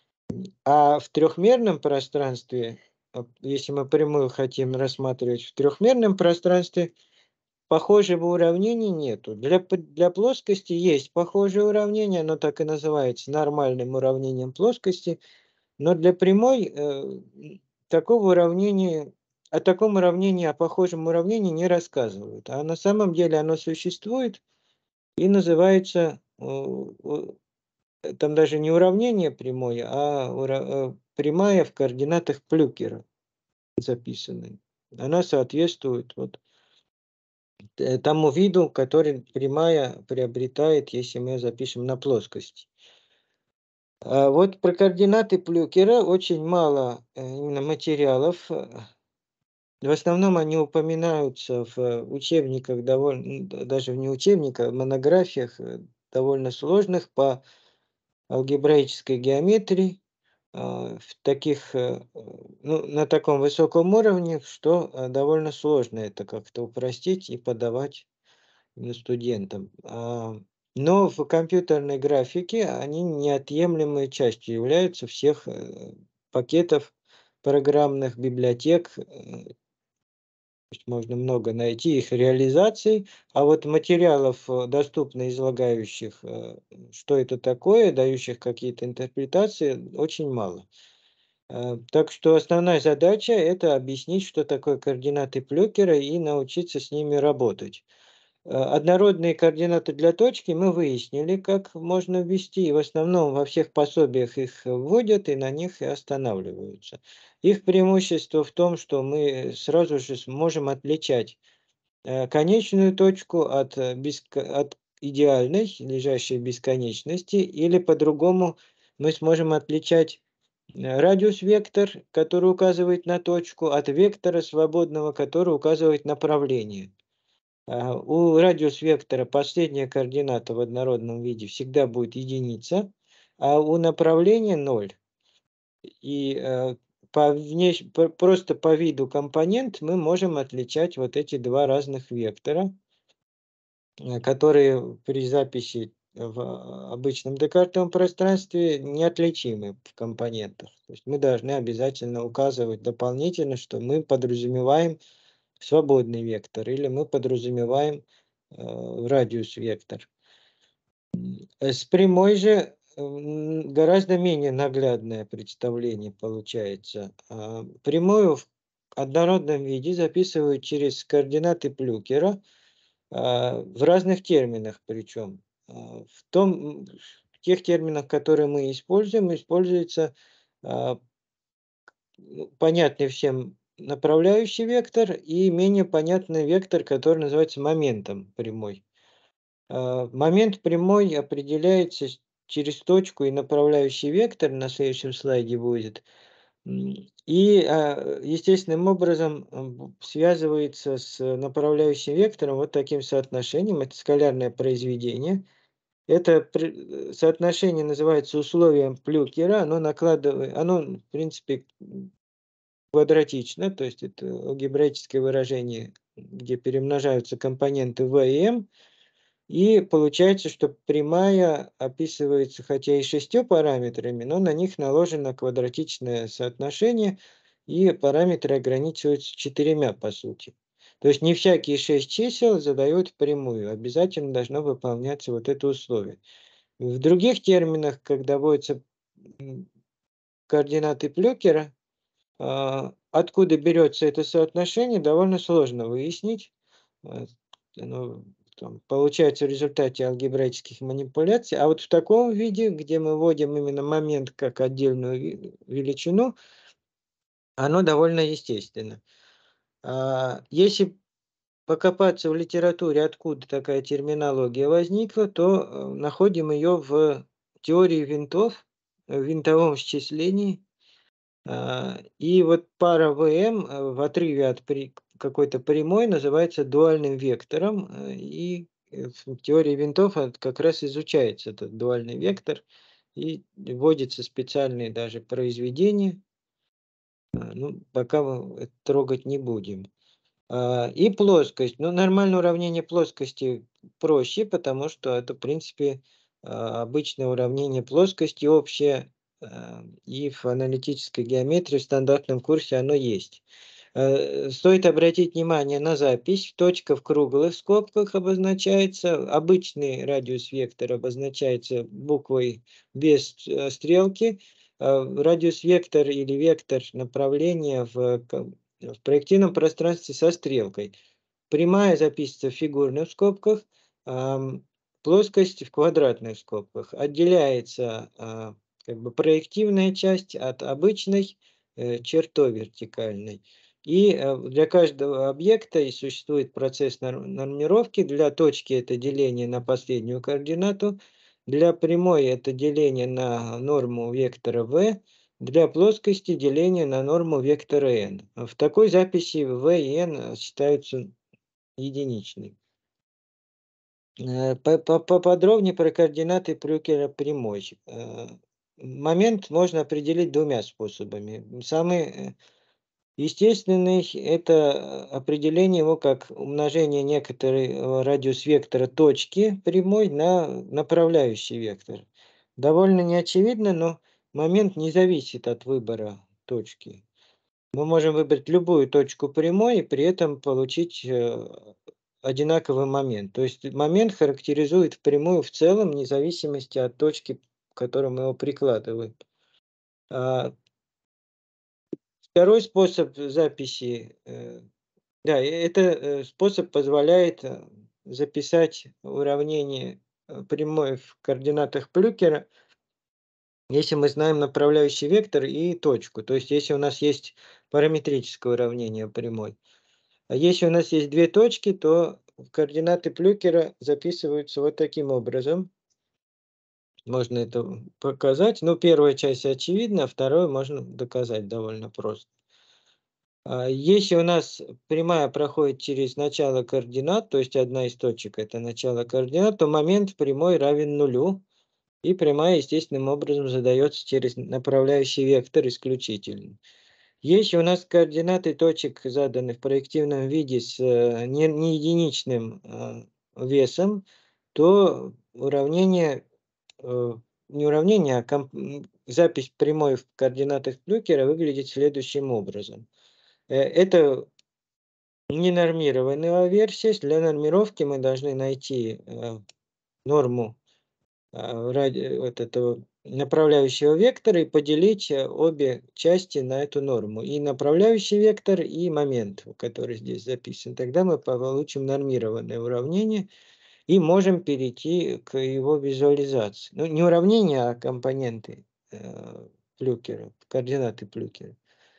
А в трехмерном пространстве, а, если мы прямую хотим рассматривать в трехмерном пространстве, похожего уравнения нету. Для, п- для плоскости есть похожее уравнение, оно так и называется нормальным уравнением плоскости, но для прямой э, м, такого уравнения, о таком уравнении, о похожем уравнении не рассказывают. А на самом деле оно существует и называется, э, у- э, там даже не уравнение прямое, а ура- э, прямая в координатах Плюкера записанная. Она соответствует вот э, тому виду, который прямая приобретает, если мы её запишем на плоскости. А вот про координаты Плюкера очень мало э, именно материалов. э, В основном они упоминаются в э, учебниках, довольно, м, д- даже в не учебниках, а монографиях э, довольно сложных по алгебраической геометрии, а, в таких, э, э, ну, на таком высоком уровне, что э, довольно сложно это как-то упростить и подавать именно студентам. А, Но в компьютерной графике они неотъемлемой частью являются всех э, пакетов программных библиотек. э, То есть можно много найти их реализаций, а вот материалов, э, доступно излагающих, э, что это такое, дающих какие-то интерпретации, очень мало. Э, Так что основная задача — это объяснить, что такое координаты Плюкера и научиться с ними работать. Э, Однородные координаты для точки мы выяснили, как можно ввести, и в основном во всех пособиях их вводят и на них и останавливаются. Их преимущество в том, что мы сразу же сможем отличать э, конечную точку от, э, беско- от идеальной, лежащей в бесконечности, или по-другому мы сможем отличать э, радиус-вектор, который указывает на точку, от вектора свободного, который указывает направление. А, У радиус-вектора последняя координата в однородном виде всегда будет единица, а у направления ноль. И э, по внеш... по- просто по виду компонент мы можем отличать вот эти два разных вектора, э, которые при записи в обычном декартовом пространстве неотличимы в компонентах. То есть мы должны обязательно указывать дополнительно, что мы подразумеваем свободный вектор или мы подразумеваем э, радиус-вектор. Э, С прямой же м, гораздо менее наглядное представление получается. А, Прямую в однородном виде записывают через координаты Плюкера, а, в разных терминах причем. А, В том, м, в тех терминах, которые мы используем, используется а, ну, понятный всем направляющий вектор и менее понятный вектор, который называется моментом прямой. А, Момент прямой определяется с- через точку и направляющий вектор, на следующем слайде будет. М, И а, естественным образом м, б- связывается с направляющим вектором вот таким соотношением. Это скалярное произведение. Это пр- э, соотношение называется условием Плюкера. Оно накладывает, оно, в принципе, квадратично, то есть это алгебраическое выражение, где перемножаются компоненты v и m, и получается, что прямая описывается хотя и шестью параметрами, но на них наложено квадратичное соотношение, и параметры ограничиваются четырьмя по сути. То есть не всякие шесть чисел задают прямую, обязательно должно выполняться вот это условие. В других терминах, когда вводятся м, координаты Плюкера, а, откуда берется это соотношение, довольно сложно выяснить. А, оно там получается в результате алгебраических манипуляций. А вот в таком виде, где мы вводим именно момент как отдельную ви- величину, оно довольно естественно. А, Если покопаться в литературе, откуда такая терминология возникла, то э, находим ее в теории винтов, в винтовом счислении. А, и вот пара вэ эм, э, в отрыве от при какой-то прямой называется дуальным вектором, э, и э, в теории винтов это как раз изучается этот дуальный вектор, и вводятся специальные даже произведения. А, ну, пока мы это трогать не будем. А, и плоскость. Ну, нормальное уравнение плоскости проще, потому что это, в принципе, а, обычное уравнение плоскости общее, а, и в аналитической геометрии в стандартном курсе оно есть. Э, стоит обратить внимание на запись. Точка в круглых скобках обозначается, обычный радиус вектора обозначается буквой без э, стрелки. Э, радиус вектор или вектор направления в, ко- в проективном пространстве со стрелкой. Прямая записывается в фигурных скобках, ам, плоскость в квадратных скобках. Отделяется а, как бы проективная часть от обычной э, чертой вертикальной. И э, для каждого объекта и существует процесс нор- нормировки. Для точки это деление на последнюю координату, для прямой это деление на норму вектора v, для плоскости деление на норму вектора n. В такой записи v и n считаются единичной. Э, по- по- Поподробнее про координаты Прюкера прямой. Э, Момент можно определить двумя способами. Самый э, естественный – это определение его как умножение некоторого радиус вектора точки прямой на направляющий вектор. Довольно неочевидно, но момент не зависит от выбора точки. Мы можем выбрать любую точку прямой и при этом получить э, одинаковый момент. То есть момент характеризует прямую в целом, вне зависимости от точки, к которой мы его прикладываем. А, Второй способ записи, э, да, и это э, способ позволяет э, записать уравнение э, прямой в координатах Плюкера, если мы знаем направляющий вектор и точку. То есть если у нас есть параметрическое уравнение прямой. А если у нас есть две точки, то координаты Плюкера записываются вот таким образом. Можно это показать. Ну, первая часть очевидна, а вторую можно доказать довольно просто. А, Если у нас прямая проходит через начало координат, то есть одна из точек – это начало координат, то момент прямой равен нулю, и прямая естественным образом задается через направляющий вектор исключительно. Если у нас координаты точек заданы в проективном виде с э, не, не единичным э, весом, то уравнение, э, не уравнение, а комп- м, запись прямой в координатах Плюкера выглядит следующим образом. Э, Это ненормированная версия. Для нормировки мы должны найти э, норму а, ради вот этого направляющего вектора и поделить э, обе части на эту норму. И направляющий вектор, и момент, который здесь записан. Тогда мы получим нормированное уравнение и можем перейти к его визуализации. Ну, не уравнение, а компоненты э, Плюкера, координаты Плюкера.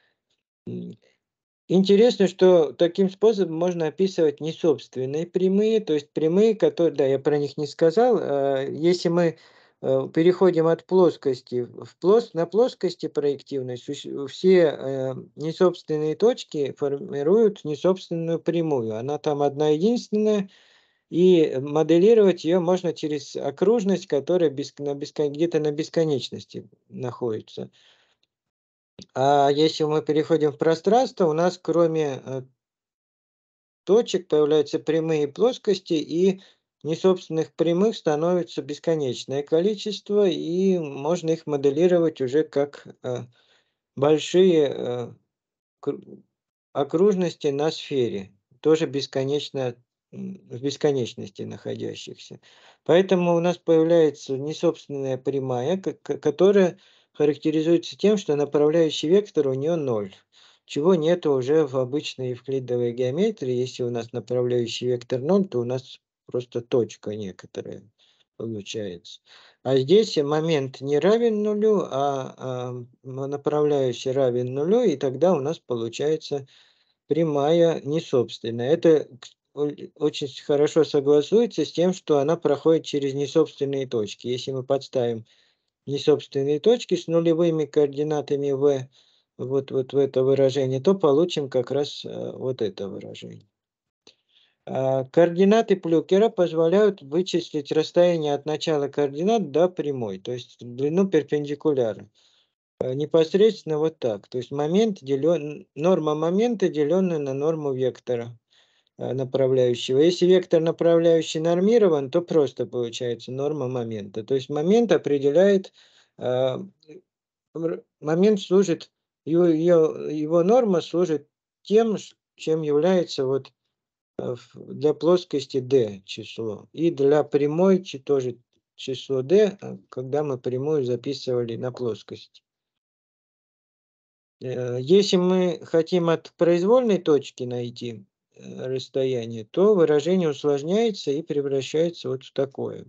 Интересно, что таким способом можно описывать несобственные прямые, то есть прямые, которые, да, я про них не сказал. а, Если мы э, переходим от плоскости в плос, на плоскости проективной, суще- все э, несобственные точки формируют несобственную прямую. Она там одна единственная, и моделировать ее можно через окружность, которая бес- на бескон- где-то на бесконечности находится. А если мы переходим в пространство, у нас кроме э, точек появляются прямые плоскости, и несобственных прямых становится бесконечное количество, и можно их моделировать уже как э, большие э, кру- окружности на сфере, тоже бесконечно, м, в бесконечности находящихся. Поэтому у нас появляется несобственная прямая, ко- ко- которая характеризуется тем, что направляющий вектор у нее ноль, чего нет уже в обычной евклидовой геометрии. Если у нас направляющий вектор ноль, то у нас просто точка некоторая получается. А здесь момент не равен нулю, а, а, м, направляющий равен нулю, и тогда у нас получается прямая несобственная. Это к- о- очень хорошо согласуется с тем, что она проходит через несобственные точки. Если мы подставим несобственные точки с нулевыми координатами v вот, вот в это выражение, то получим как раз э, вот это выражение. А, координаты Плюкера позволяют вычислить расстояние от начала координат до прямой, то есть длину перпендикуляра. Э, непосредственно вот так. То есть момент делен, норма момента, деленная на норму вектора э, направляющего. Если вектор направляющий нормирован, то просто получается норма момента. То есть момент определяет, э, р- момент служит, его, его, его норма служит тем, ш- чем является вот э, в- для плоскости d число. И для прямой чи- тоже число d, э, когда мы прямую записывали на плоскость. Э, Если мы хотим от произвольной точки найти э, расстояние, то выражение усложняется и превращается вот в такое.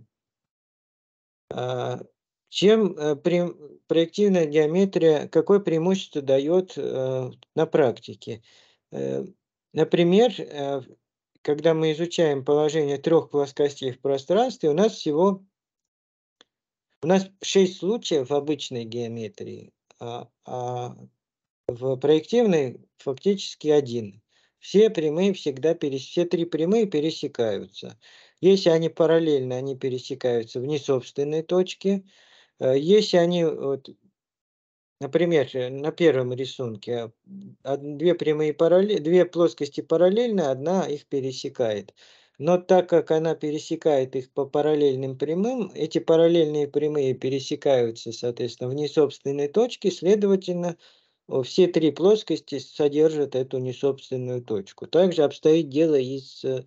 А, Чем э, пре- проективная геометрия, какое преимущество дает э, на практике? Э, Например, э, когда мы изучаем положение трех плоскостей в пространстве, у нас всего у нас шесть случаев в обычной геометрии, а, а в проективной фактически один. Все прямые всегда перес все три прямые пересекаются. Если они параллельны, они пересекаются в несобственной точке. Э, если они вот, например, э, на первом рисунке, од две прямые паралле две плоскости параллельны, одна их пересекает. Но так как она пересекает их по параллельным прямым, эти параллельные прямые пересекаются, соответственно, в несобственной точке, следовательно, о, все три плоскости содержат эту несобственную точку. Также обстоит дело и с, э,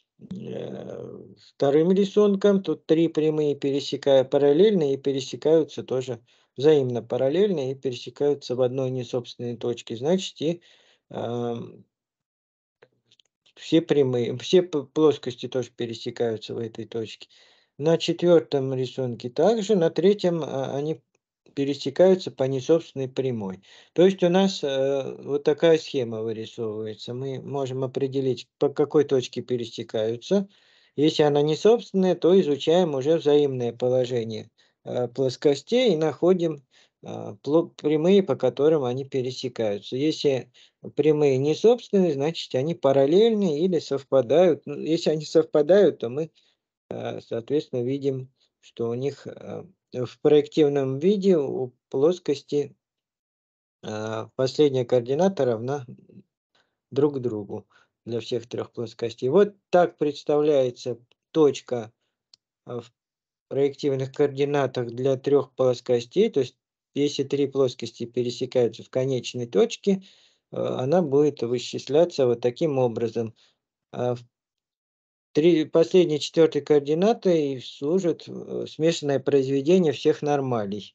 вторым рисунком. Тут три прямые пересекая параллельно и пересекаются тоже взаимно параллельно и пересекаются в одной несобственной точке. Значит, и, ам, все прямые, все п плоскости тоже пересекаются в этой точке. На четвертом рисунке также, на третьем а, они пересекаются по несобственной прямой. То есть у нас э, вот такая схема вырисовывается. Мы можем определить, по какой точке пересекаются. Если она не собственная, то изучаем уже взаимное положение э, плоскостей и находим а, пло- прямые, по которым они пересекаются. Если прямые не собственные, значит, они параллельны или совпадают. Ну, если они совпадают, то мы, э, соответственно, видим, что у них э, в проективном виде у плоскости э, последняя координата равна друг другу для всех трех плоскостей. Вот так представляется точка э, в проективных координатах для трех плоскостей. То есть, если три плоскости пересекаются в конечной точке, э, она будет вычисляться вот таким образом. А в три последней четвертой координатой служит э, смешанное произведение всех нормалей.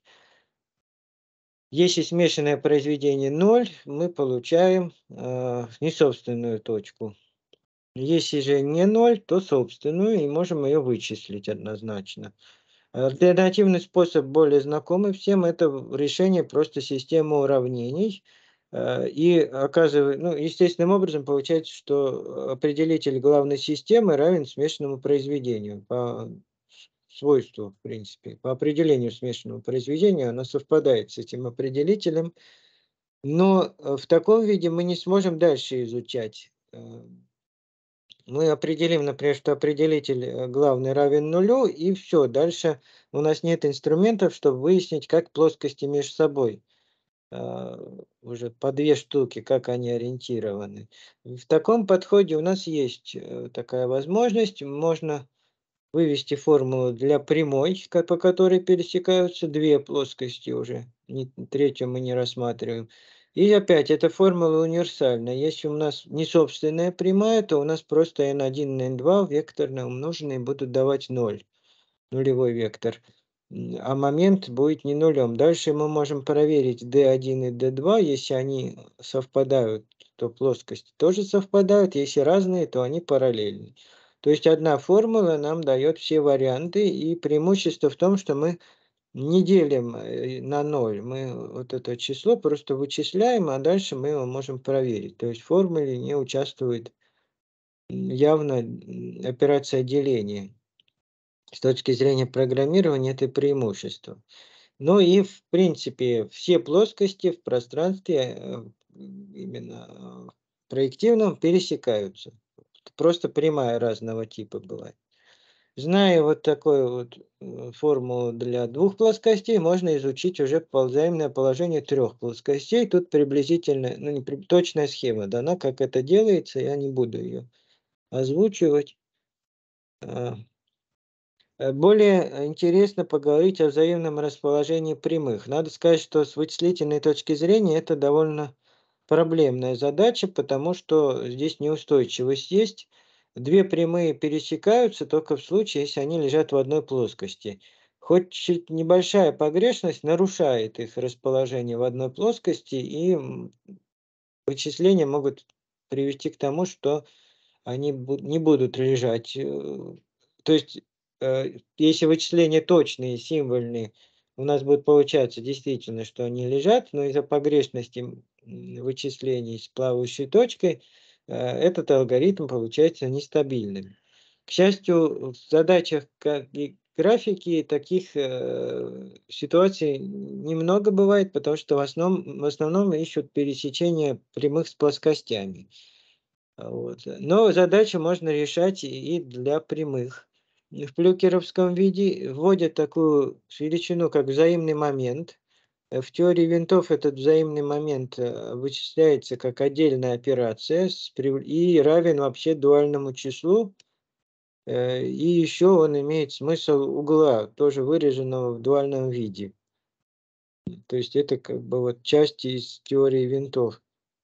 Если смешанное произведение ноль, мы получаем э, несобственную точку. Если же не ноль, то собственную, и можем ее вычислить однозначно. Альтернативный способ, более знакомый всем, это в решение просто системы уравнений. Э, И оказывает, ну, естественным образом получается, что определитель главной системы равен смешанному произведению по с- свойству, в принципе. По определению смешанного произведения оно совпадает с этим определителем, но э, в таком виде мы не сможем дальше изучать. Э, Мы определим, например, что определитель э, главный равен нулю, и все. Дальше у нас нет инструментов, чтобы выяснить, как плоскости между собой а, уже по две штуки, как они ориентированы. В таком подходе у нас есть э, такая возможность. Можно вывести формулу для прямой, ко- по которой пересекаются две плоскости уже. Не- Третью мы не рассматриваем. И опять, эта формула универсальная. Если у нас не собственная прямая, то у нас просто эн один на эн два векторно умноженные будут давать ноль, нулевой вектор. М, А момент будет не нулем. Дальше мы можем проверить дэ один и дэ два. Если они совпадают, то плоскости тоже совпадают. Если разные, то они параллельны. То есть одна формула нам дает все варианты, и преимущество в том, что мы не делим э, на ноль. Мы вот это число просто вычисляем, а дальше мы его можем проверить. То есть в формуле не участвует м, явно м, операция деления. С точки зрения программирования это преимущество. Ну и в принципе все плоскости в пространстве э, именно э, проективном пересекаются. просто прямая разного типа бывает. Зная вот такую вот э, формулу для двух плоскостей, можно изучить уже взаимное положение трех плоскостей. Тут приблизительно, ну не при- точная схема дана, как это делается, я не буду ее озвучивать. А, э, Более интересно поговорить о взаимном расположении прямых. Надо сказать, что с вычислительной точки зрения это довольно проблемная задача, потому что здесь неустойчивость есть. Две прямые пересекаются только в случае, если они лежат в одной плоскости. Хоть чуть небольшая погрешность нарушает их расположение в одной плоскости, и м, вычисления могут привести к тому, что они бу не будут лежать. э, То есть, э, если вычисления точные, символьные, у нас будет получаться действительно, что они лежат, но из-за погрешности м, вычислений с плавающей точкой, э, этот алгоритм получается нестабильным. К счастью, в задачах ка и графики таких, э, ситуаций немного бывает, потому что в основном в основном ищут пересечения прямых с плоскостями. А, вот. э, Но задачу можно решать и и для прямых. И в плюкеровском виде вводят такую величину, как взаимный момент. Э, В теории винтов этот взаимный момент э, вычисляется как отдельная операция с прив- и равен вообще дуальному числу. Э, И еще он имеет смысл угла, тоже выраженного в дуальном виде. То есть это как бы вот часть из теории винтов.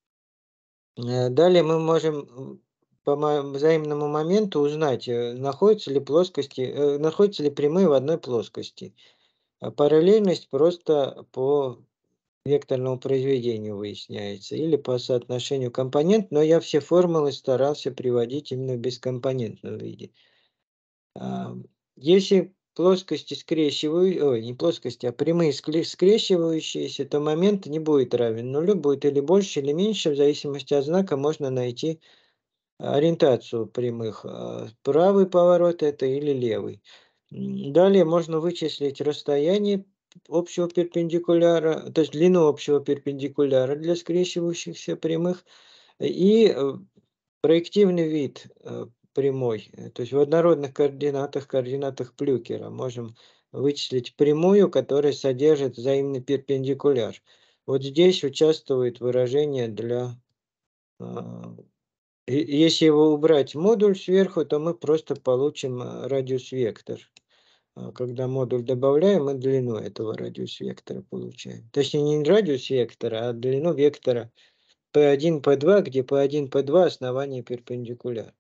Э, далее мы можем, м, по мо взаимному моменту узнать, э, находятся ли плоскости, э, находятся ли прямые в одной плоскости. А параллельность просто по векторному произведению выясняется или по соотношению компонент, но я все формулы старался приводить именно в бескомпонентном виде. А, Если плоскости скрещиваю ой, не плоскости, а прямые скле скрещивающиеся, то момент не будет равен нулю, будет или больше, или меньше. В зависимости от знака можно найти ориентацию прямых. а, Правый поворот это или левый. М, Далее можно вычислить расстояние общего перпендикуляра, то есть длину общего перпендикуляра для скрещивающихся прямых и э, проективный вид э, прямой. Э, То есть в однородных координатах, координатах Плюкера можем вычислить прямую, которая содержит взаимный перпендикуляр. Вот здесь участвует выражение для а, и если его убрать модуль сверху, то мы просто получим, э, радиус-вектор. А когда модуль добавляем, мы длину этого радиус-вектора получаем. Точнее, не радиус вектора, а длину вектора P один, P два, где P один, P два основание перпендикуляр.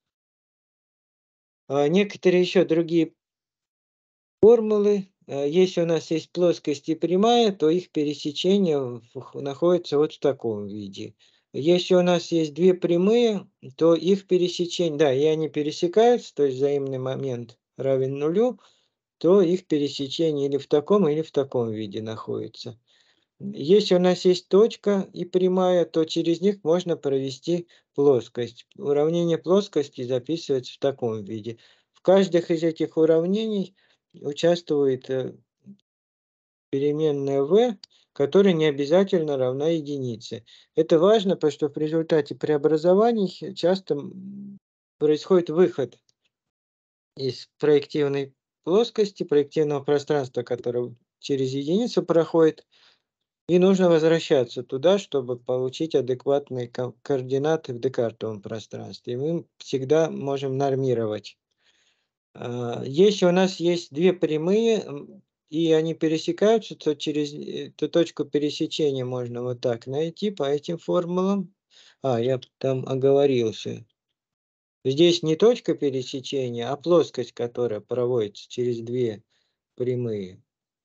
А некоторые еще другие формулы, э, если у нас есть плоскость и прямая, то их пересечение в х находится вот в таком виде. Если у нас есть две прямые, то их пересечение, да, и они пересекаются, то есть взаимный момент равен нулю, то их пересечение или в таком, или в таком виде находится. Если у нас есть точка и прямая, то через них можно провести плоскость. Уравнение плоскости записывается в таком виде. В каждых из этих уравнений участвует э, переменная v, которая не обязательно равна единице. Это важно, потому что в результате преобразований часто м, происходит выход из проективной плоскости, проективного пространства, которое через единицу проходит, и нужно возвращаться туда, чтобы получить адекватные ко координаты в декартовом пространстве. И мы всегда можем нормировать. А, если у нас есть две прямые, м, и они пересекаются, то через эту точку пересечения можно вот так найти по этим формулам. А, я там оговорился. Здесь не точка пересечения, а плоскость, которая проводится через две прямые.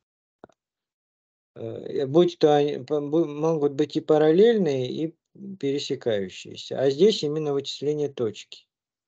Э, будь то они по бу могут быть и параллельные, и пересекающиеся, а здесь именно вычисление точки.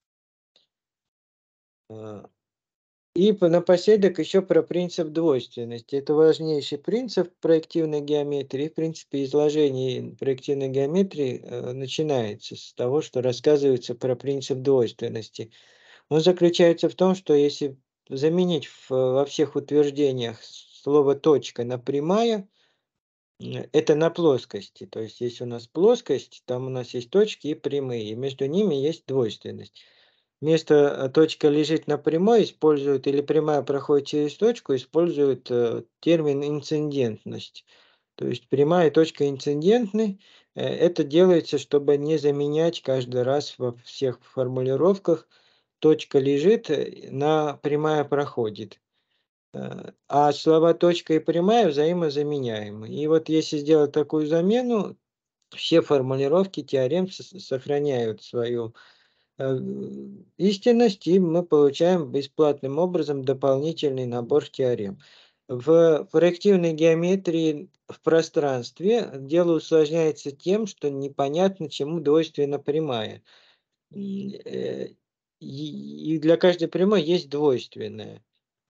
А, и по напоследок еще про принцип двойственности. Это важнейший принцип проективной геометрии. В принципе, изложение проективной геометрии, э, начинается с того, что рассказывается про принцип двойственности. Он заключается в том, что если заменить в во всех утверждениях слово "точка" на "прямая", М, Это на плоскости. То есть, если у нас плоскость, там у нас есть точки и прямые, и между ними есть двойственность. Вместо э, точка лежит на прямой, используют, или прямая проходит через точку, используют э, термин инцидентность. То есть прямая и точка инцидентны. Э, Это делается, чтобы не заменять каждый раз во всех формулировках. Точка лежит, э, на прямая проходит. Э, А слова точка и прямая взаимозаменяемы. И вот если сделать такую замену, все формулировки теорем с- сохраняют свою э, истинность, и мы получаем бесплатным образом дополнительный набор теорем. В проективной геометрии в пространстве дело усложняется тем, что непонятно, чему двойственна прямая. И, э, и- и для каждой прямой есть двойственная.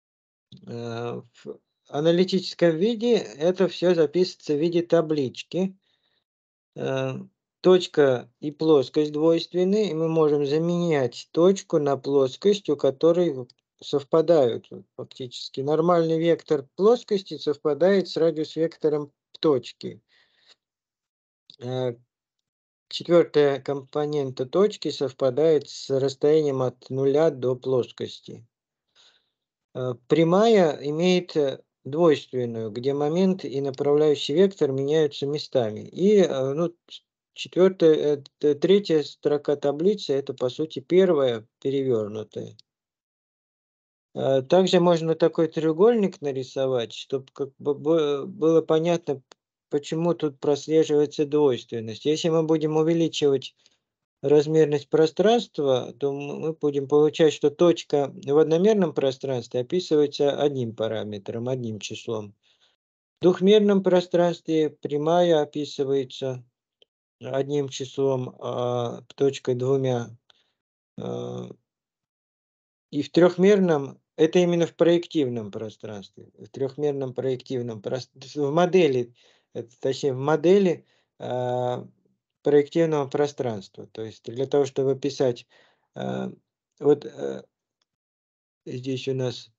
Э, В аналитическом виде это все записывается в виде таблички. Э, Точка и плоскость двойственны, и мы можем заменять точку на плоскость, у которой в- совпадают вот фактически. Нормальный вектор плоскости совпадает с радиус-вектором точки. Э, Четвертая компонента точки совпадает с расстоянием от нуля до плоскости. Э, Прямая имеет э, двойственную, где момент и направляющий вектор меняются местами. И э, ну, ч- четвертая, э, т- третья строка таблицы это по сути первая перевернутая. Э, Также можно такой треугольник нарисовать, чтобы как бы бо- было понятно, почему тут прослеживается двойственность. Если мы будем увеличивать размерность пространства, то м мы будем получать, что точка в одномерном пространстве описывается одним параметром, одним числом. В двухмерном пространстве прямая описывается одним числом, а точка двумя. А, и в трехмерном это именно в проективном пространстве. В трехмерном проективном прос в модели, э, точнее в модели, а, проективного пространства. То есть для того, чтобы писать, а, вот, э, здесь у нас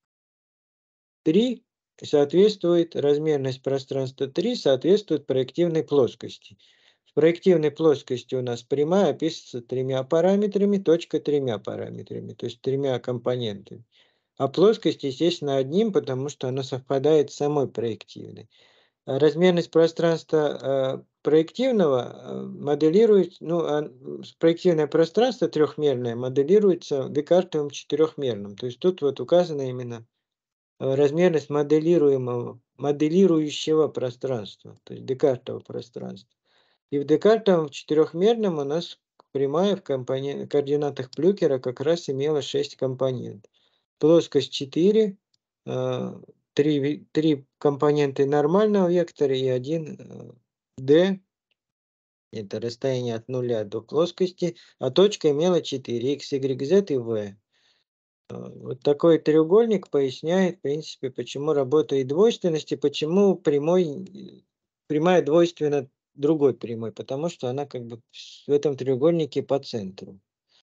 три соответствует размерность пространства три соответствует проективной плоскости. В проективной плоскости у нас прямая описывается тремя параметрами, точка тремя параметрами, то есть тремя компонентами. А плоскость, естественно, одним, потому что она совпадает с самой проективной. А размерность пространства, э, проективного, э, моделирует, ну, а, м, с проективное пространство трехмерное моделируется Декартовым четырехмерным. То есть тут вот указано именно, э, размерность моделируемого моделирующего пространства, то есть Декартово пространство. И в Декартовом четырехмерном у нас прямая в компоне координатах Плюкера как раз имела шесть компонентов. Плоскость четыре, э, три ви три компонента нормального вектора и один э, d — это расстояние от нуля до плоскости, а точка имела четыре — x, y, z и v. Э, вот такой треугольник поясняет, в принципе, почему работает двойственность и почему прямой, э, прямая двойственна другой прямой, потому что она как бы в этом треугольнике по центру.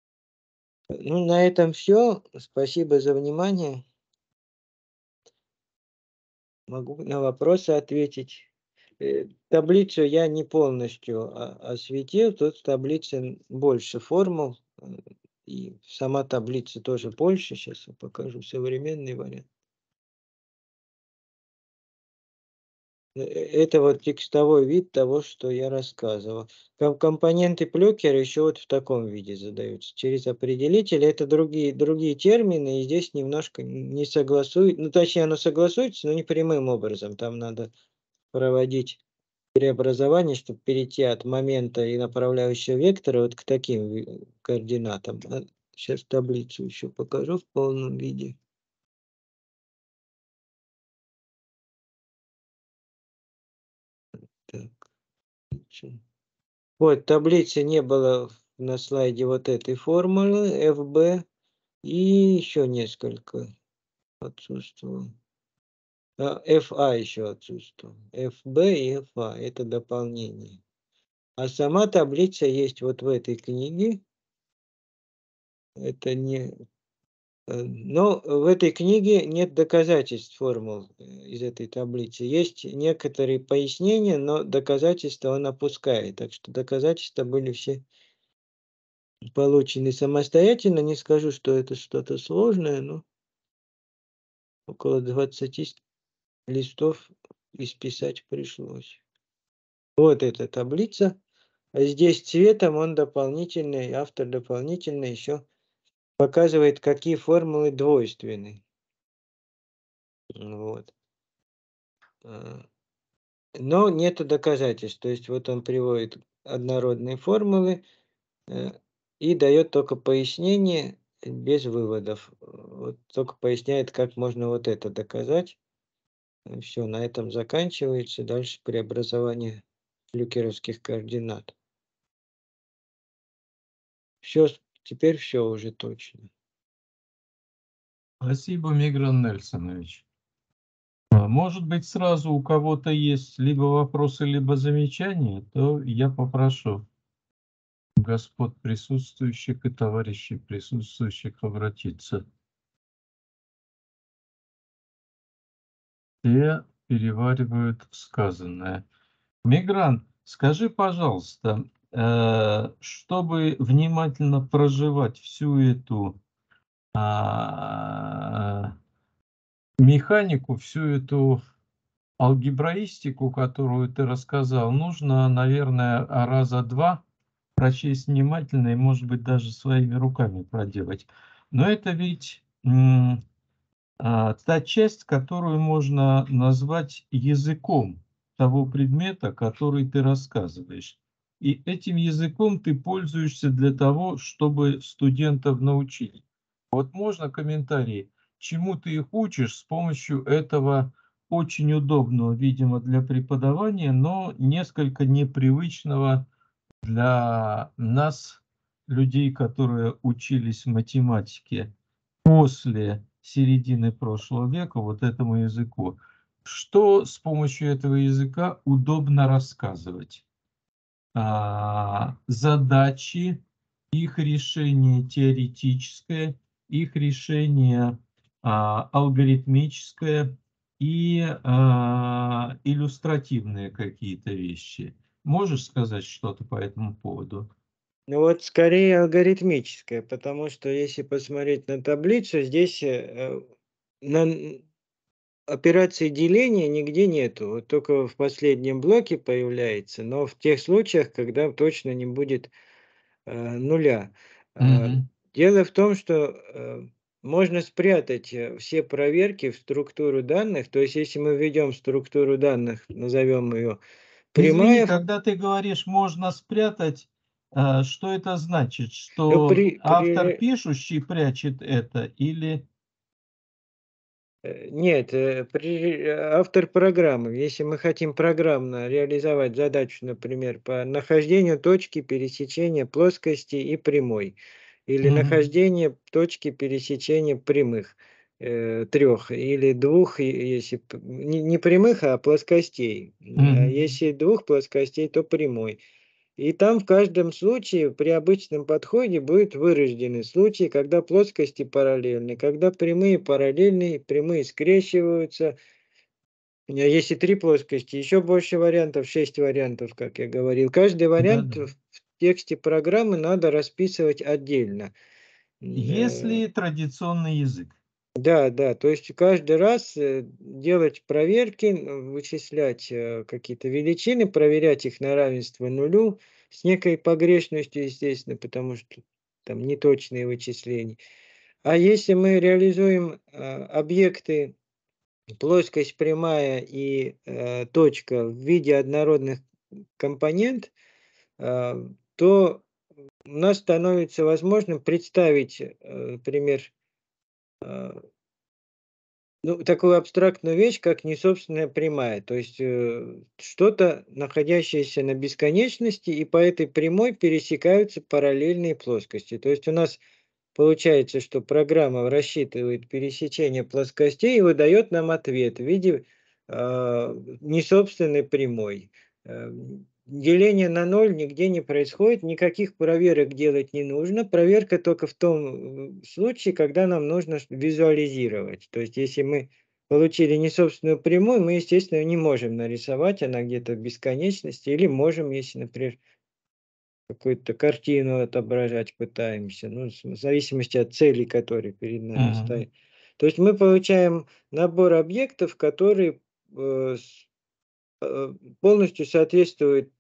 Ну, на этом все. Спасибо за внимание. Могу на вопросы ответить. Э, таблицу я не полностью о осветил. Тут в таблице больше формул, э, и сама таблица тоже больше. Сейчас я покажу современный вариант. Э, э, это вот текстовой вид того, что я рассказывал. Ком компоненты Плюкера еще вот в таком виде задаются. Через определитель это другие другие термины, и здесь немножко не согласует, ну, точнее, оно согласуется, но не прямым образом. Там надо проводить преобразование, чтобы перейти от момента и направляющего вектора вот к таким ви координатам. Сейчас таблицу еще покажу в полном виде. Так, чё. Вот, таблицы не было на слайде вот этой формулы эф бэ, и еще несколько отсутствовало. А, эф а еще отсутствовало. эф бэ и эф а — это дополнение. А сама таблица есть вот в этой книге. Это не Э, но в этой книге нет доказательств формул э, из этой таблицы. Есть некоторые пояснения, но доказательства он опускает. Так что доказательства были все получены самостоятельно. Не скажу, что это что-то сложное, но около двадцати с- листов исписать пришлось. Вот эта таблица. А здесь цветом он дополнительный, автор дополнительно еще показывает, какие формулы двойственны. Вот. А, Но нету доказательств. То есть вот он приводит однородные формулы э, и дает только пояснение э, без выводов. Э, Вот только поясняет, как можно вот это доказать. Все, на этом заканчивается. Дальше преобразование флюкеровских координат. Все, теперь все уже точно. Спасибо, Мигран Нельсонович. А, Может быть, сразу у кого-то есть либо вопросы, либо замечания, то я попрошу господ присутствующих и товарищей присутствующих обратиться. Все переваривают сказанное. Мигрант, скажи, пожалуйста, э, чтобы внимательно проживать всю эту а, механику, всю эту алгебраистику, которую ты рассказал, нужно, наверное, раза два прочесть внимательно и, может быть, даже своими руками проделать. Но это ведь м, а, та часть, которую можно назвать языком того предмета, который ты рассказываешь. И этим языком ты пользуешься для того, чтобы студентов научить. Вот можно комментарии, чему ты их учишь с помощью этого очень удобного, видимо, для преподавания, но несколько непривычного для нас, людей, которые учились математике после середины прошлого века, вот этому языку. Что с помощью этого языка удобно рассказывать? А, задачи, их решение теоретическое, их решение а, алгоритмическое и а, иллюстративные какие-то вещи. Можешь сказать что-то по этому поводу? Ну вот скорее алгоритмическое, потому что если посмотреть на таблицу, здесь э, на н- операции деления нигде нету. Вот только в последнем блоке появляется, но в тех случаях, когда точно не будет э, нуля. А, Мгм. Дело в том, что э, можно спрятать э, все проверки в структуру данных. То есть, если мы введем структуру данных, назовем ее Извини, прямая, когда ты говоришь «можно спрятать», э, что это значит? но Что при, автор при пишущий прячет это или... Э, нет, э, при э, автор программы. Если мы хотим программно реализовать задачу, например, по нахождению точки пересечения плоскости и прямой, или Мгм. нахождение точки пересечения прямых, э, трех или двух, и если п не не прямых, а плоскостей. М, а Мгм. если двух плоскостей, то прямой. И там в каждом случае при обычном подходе будут вырождены случаи, когда плоскости параллельны, когда прямые параллельны, прямые скрещиваются. У меня есть и три плоскости, еще больше вариантов, шесть вариантов, как я говорил. Каждый вариант Да-да. в в тексте программы надо расписывать отдельно. М, э, Если традиционный язык. да, да, то есть каждый раз, э, делать проверки, н вычислять, э, какие-то величины, проверять их на равенство нулю с некой погрешностью, естественно, потому что там неточные вычисления. А если мы реализуем, а, объекты, плоскость прямая и, э, точка в виде однородных компонент, а, то у нас становится возможным представить, э, например, а ну, такую абстрактную вещь, как несобственная прямая. То есть, э, что-то, находящееся на бесконечности, и по этой прямой пересекаются параллельные плоскости. То есть у нас получается, что программа рассчитывает пересечение плоскостей и выдает нам ответ в виде, а, несобственной прямой. Эм, деление на ноль нигде не происходит, никаких проверок делать не нужно. Проверка только в том случае, когда нам нужно визуализировать. То есть если мы получили несобственную прямую, мы, естественно, ее не можем нарисовать, она где-то в бесконечности, или можем, если, например, какую-то картину отображать пытаемся, ну, в зависимости от целей, которые перед нами Мгм. стоят. То есть мы получаем набор объектов, который э, с- э, полностью соответствует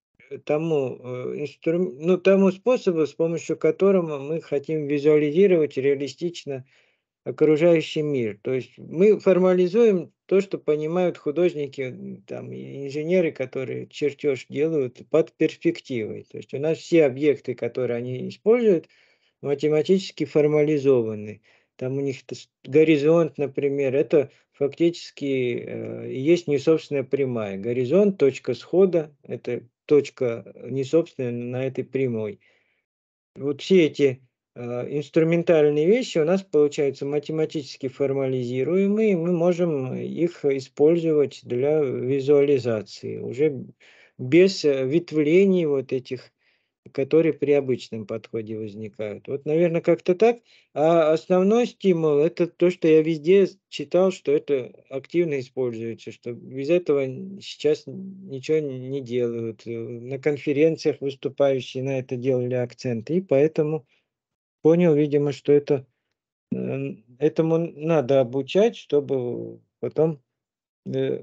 тому, э, инстру- ну, тому способу, с помощью которого мы хотим визуализировать реалистично окружающий мир. То есть мы формализуем то, что понимают художники, м, там, и инженеры, которые чертеж делают под перспективой. То есть у нас все объекты, которые они используют, математически формализованы. Там у них т- с- горизонт, например, это фактически э, и есть несобственная прямая. Горизонт, точка схода, это точка несобственная на этой прямой. Вот все эти э, инструментальные вещи у нас получаются математически формализируемые, и мы можем их использовать для визуализации, уже без э, ветвлений вот этих, которые при обычном подходе возникают. Вот, наверное, как-то так. А основной стимул — это то, что я везде читал, что это активно используется, что без этого н- сейчас ничего не делают. Э, На конференциях выступающие на это делали акцент, и поэтому понял, видимо, что это, э, этому надо обучать, чтобы потом э,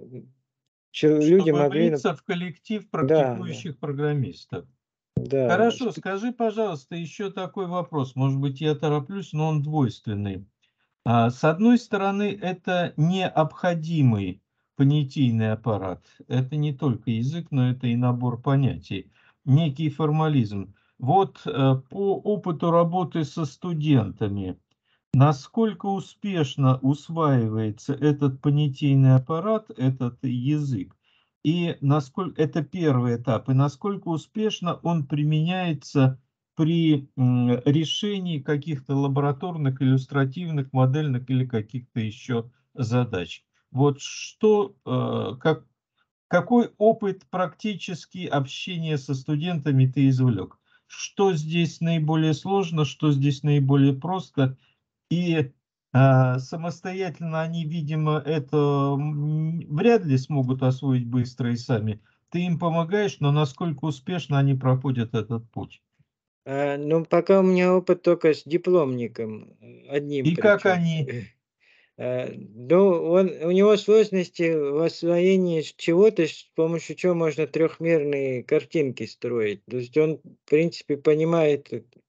чел- люди Чтобы могли... нап- влиться в коллектив Да, да, практикующих программистов. да. Хорошо, скажи, пожалуйста, еще такой вопрос. Может быть, я тороплюсь, но он двойственный. А, С одной стороны, это необходимый понятийный аппарат. Это не только язык, но это и набор понятий, некий формализм. Вот э, по опыту работы со студентами, насколько успешно усваивается этот понятийный аппарат, этот язык, и насколько это первый этап, и насколько успешно он применяется при м, решении каких-то лабораторных, иллюстративных, модельных или каких-то еще задач. Вот что, э, как, какой опыт практически общения со студентами ты извлек? Что здесь наиболее сложно, что здесь наиболее просто? И, а, самостоятельно они, видимо, это, м, вряд ли смогут освоить быстро и сами. Ты им помогаешь, но насколько успешно они проходят этот путь? А, ну, пока у меня опыт только с дипломником, э, одним И как причем. они? Э, ну, он у него сложности в освоении ш чего-то, с помощью чего можно трехмерные картинки строить. То есть он, в принципе, понимает,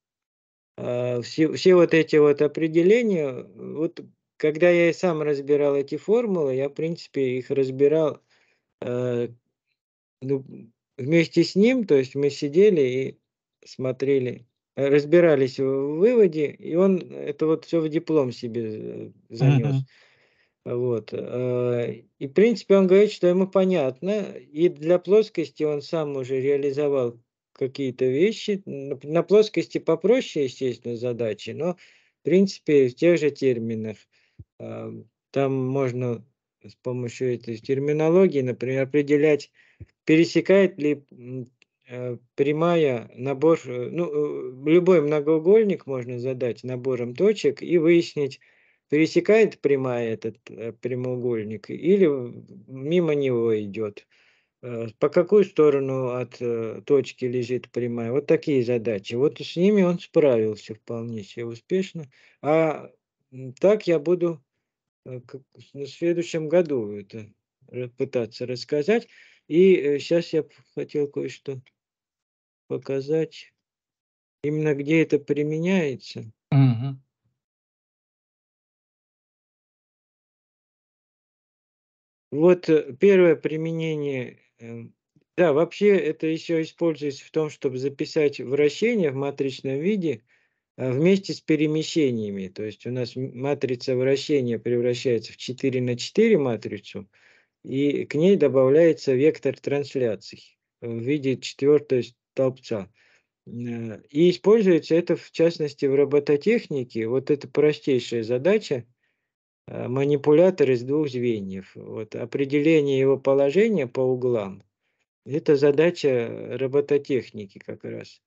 а, все все вот эти вот определения. Вот когда я и сам разбирал эти формулы, я, в принципе, их разбирал, э, ну, вместе с ним. То есть мы сидели и смотрели, э, разбирались в выводе, и он это вот все в диплом себе занес. Мгм. Вот, э, и, в принципе, он говорит, что ему понятно, и для плоскости он сам уже реализовал какие-то вещи. На на плоскости попроще, естественно, задачи, но, в принципе, в тех же терминах. А, Там можно с помощью этой терминологии, например, определять, пересекает ли м, э, прямая набор, э, ну, э, любой многоугольник можно задать набором точек и выяснить, пересекает прямая этот э, прямоугольник или в- мимо него идет. Э, По какую сторону от э, точки лежит прямая? Вот такие задачи. Вот с ними он справился вполне себе успешно. А м, так я буду э, как в следующем году это ра- пытаться рассказать. И сейчас я п- хотел кое-что показать, именно где это применяется. Мгм. Вот э, первое применение. э, Да, вообще это еще используется в том, чтобы записать вращение в матричном виде а, вместе с перемещениями. То есть у нас м- матрица вращения превращается в четыре на четыре матрицу, и к ней добавляется вектор трансляций в виде четвертого столбца. Э, И используется это, в частности, в робототехнике. Вот это простейшая задача, э, манипулятор из двух звеньев. Вот, определение его положения по углам Это задача робототехники как раз.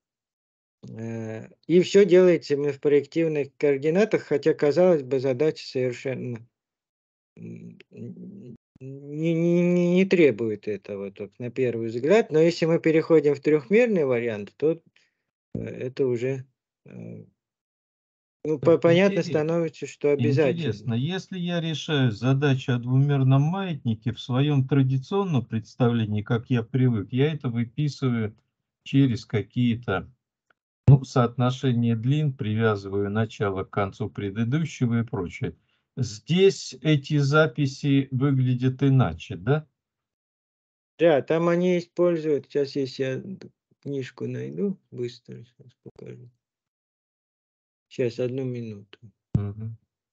Э, и все делается именно в проективных координатах, хотя, казалось бы, задача совершенно, м, н не не не не требует этого, так на первый взгляд. Но если мы переходим в трехмерный вариант, то, э, это уже, э, ну, Так, по понятно интере становится, что интересно, обязательно. если я решаю задачу о двумерном маятнике в своем традиционном представлении, как я привык, я это выписываю через какие-то, ну, соотношения длин, привязываю начало к концу предыдущего и прочее. Здесь эти записи выглядят иначе, да? Да, там они используют, сейчас если я д книжку найду, быстро сейчас покажу. Сейчас, одну минуту. Мгм.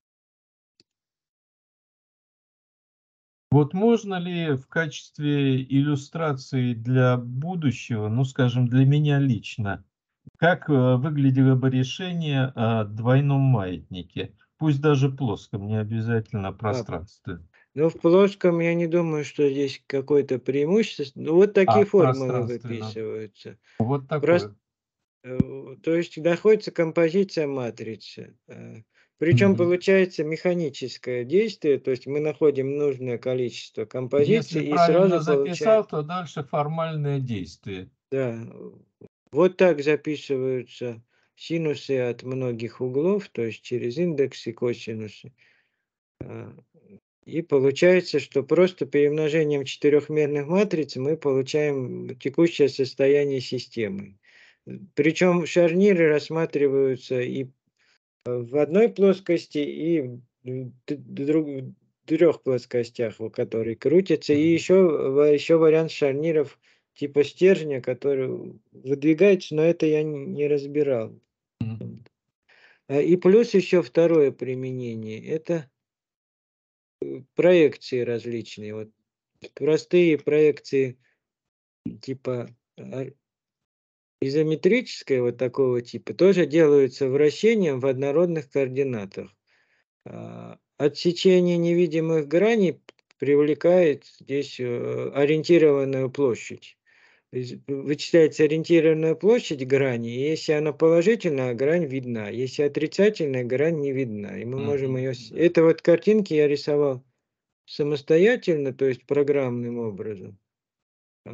Вот можно ли в качестве иллюстрации для будущего, ну, скажем, для меня лично, как, э, выглядело бы решение о двойном маятнике? Пусть даже плоском, не обязательно А, пространстве. ну, в плоском я не думаю, что здесь какое-то преимущество. Ну, вот А такие в формулы пространственном? выписываются. Вот Прос такое. э, то есть находится композиция матрицы. Э, причем Мгм. получается механическое действие, то есть мы находим нужное количество Если композиций и правильно сразу получаем. записал, то дальше формальное действие. Да, вот так записываются синусы от многих углов, то есть через индексы, косинусы. А, и получается, что просто перемножением четырехмерных матриц мы получаем текущее состояние системы. Причем шарниры рассматриваются и в одной плоскости, и в д друг в трех плоскостях, вот которые крутятся. И Мгм. еще ва еще вариант шарниров типа стержня, который выдвигается, но это я н не разбирал. Мгм. А, и плюс еще второе применение — это проекции различные. Вот простые проекции типа а, изометрической вот такого типа тоже делаются вращением в однородных координатах. А, отсечение невидимых граней привлекает здесь, э, ориентированную площадь. То есть вычисляется ориентированная площадь грани, и если она положительная, грань видна, если отрицательная, грань не видна. И мы можем Мгм. ее. Да. Это вот картинки я рисовал самостоятельно, то есть программным образом. А,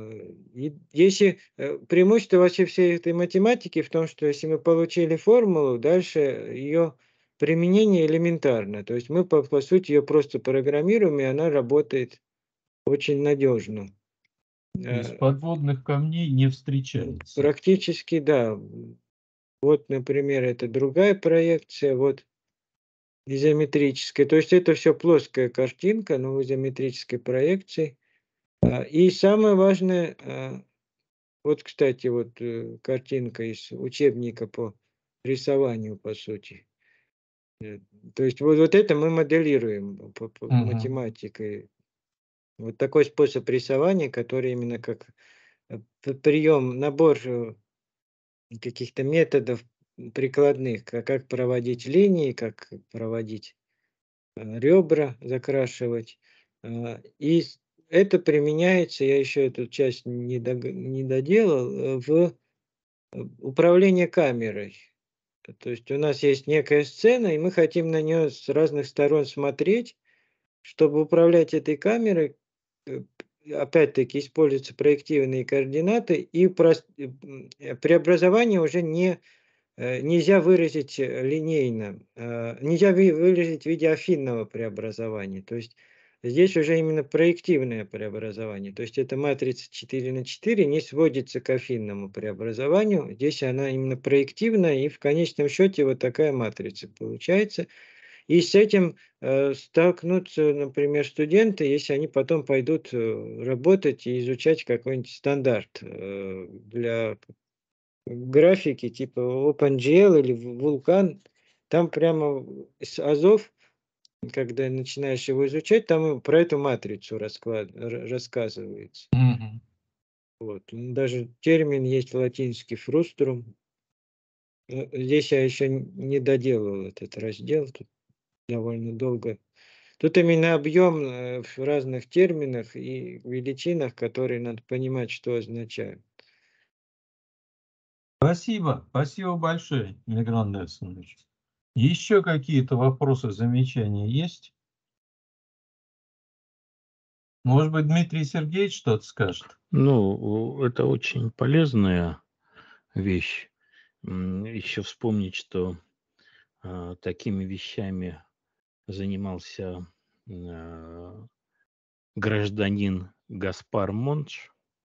и если, э, преимущество вообще всей этой математики в том, что если мы получили формулу, дальше ее применение элементарно. То есть мы, по по сути, ее просто программируем, и она работает очень надежно. То есть Э, подводных камней не м, встречается. практически да. М, вот, например, это другая проекция, вот изометрическая. То есть это все плоская картинка, но в изометрической проекции. А, и самое важное, а вот, кстати, вот, э, картинка из учебника по рисованию, по сути. Э, то есть вот вот это мы моделируем по по Мгм. математикой. Вот такой способ рисования, который именно как, э, п прием, набор, э, каких-то методов, м, прикладных, ка как проводить линии, как проводить, э, ребра, закрашивать. А, и с это применяется, я еще эту часть не дог не доделал, э, в Э, управление камерой. Э, то есть у нас есть некая сцена, и мы хотим на нее с разных сторон смотреть. Чтобы управлять этой камерой, э, п опять-таки используются проективные координаты, и прос э, м, э, преобразование уже не э, нельзя выразить, э, линейно, э, нельзя вы выразить в виде афинного преобразования. То есть здесь уже именно проективное преобразование. То есть эта матрица четыре на четыре не сводится к афинному преобразованию. Здесь она именно проективная, и в конечном счете вот такая матрица получается. И с этим, э, столкнутся, например, студенты, если они потом пойдут, э, работать и изучать какой-нибудь стандарт, э, для графики типа OpenGL или в Vulkan. Там прямо с азов, когда начинаешь его изучать, там и про эту матрицу расклад ра рассказывается. Мгм. Вот. М, даже термин есть латинский frustrum. Э, здесь я еще не доделал этот раздел, тут довольно долго Тут именно объем э, в разных терминах и величинах, которые надо понимать, что означают. Спасибо, спасибо большое, Мигран Нельсонович. Еще какие-то вопросы, замечания есть? Может быть, Дмитрий Сергеевич что-то скажет? Ну, это очень полезная вещь. Еще вспомнить, что а, такими вещами занимался а, гражданин Гаспар Монж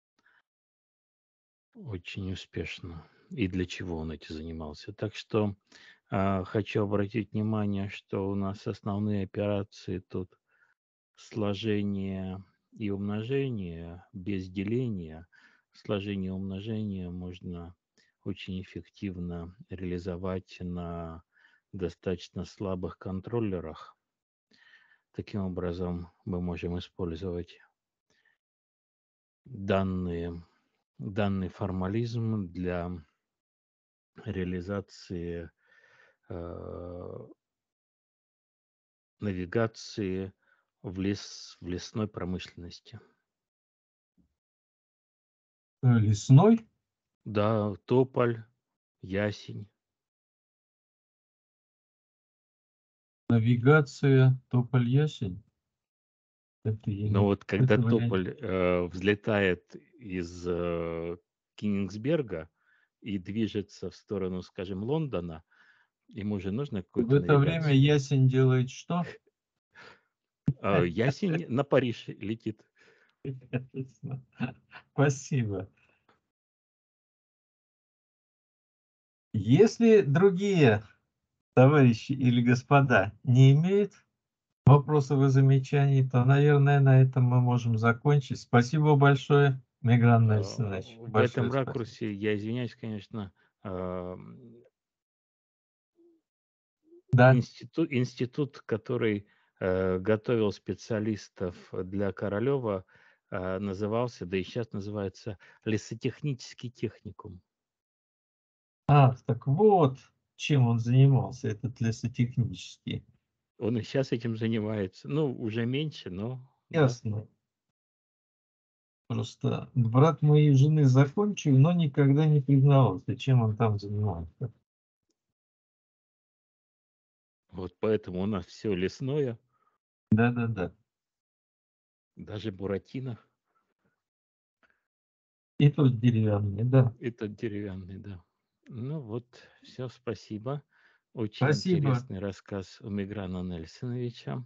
очень успешно. И для чего он этим занимался. Так что а, хочу обратить внимание, что у нас основные операции тут сложение и умножение без деления. Сложение и умножение можно очень эффективно реализовать на достаточно слабых контроллерах. Таким образом, мы можем использовать данные, данный формализм для реализации э, навигации в, лес, в лесной промышленности. Лесной? Да, тополь, ясень. Навигация, тополь, ясень? Это я Но не... вот когда этого я- тополь э, взлетает из э, Кенигсберга и движется в сторону, скажем, Лондона, ему же нужно В какую-то это время навигацию. ясень делает что? А ясень на Париж летит. Спасибо. Если другие товарищи или господа не имеют вопросов и замечаний, то, наверное, на этом мы можем закончить. Спасибо большое, Мигран Э, Нельсонович. В Большое этом спасибо. ракурсе я извиняюсь, конечно, э, Да, институт, институт, который э, готовил специалистов для Королева, э, назывался, да и сейчас называется, лесотехнический техникум. а, так вот, чем он занимался, этот лесотехнический. Он и сейчас этим занимается. Ну, уже меньше, но да. Ясно. Просто брат моей жены закончил, но никогда не признавался, чем он там занимался. Вот поэтому у нас все лесное, Да-да-да. даже Буратино, И тот деревянный, да. и тот деревянный, да. Ну вот, все, спасибо. Очень Спасибо. интересный рассказ у Миграна Нельсоновича.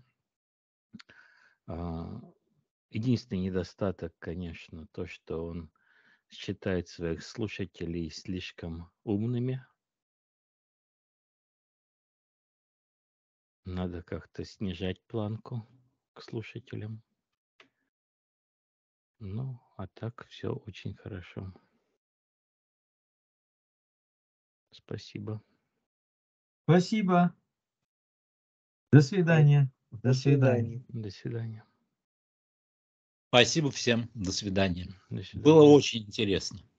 А, Единственный недостаток, конечно, то, что он считает своих слушателей слишком умными. Надо как-то снижать планку к слушателям. Ну, а так все очень хорошо. Спасибо. Спасибо. До свидания. До свидания. свидания. До свидания. Спасибо всем. До свидания. До свидания. Было очень интересно.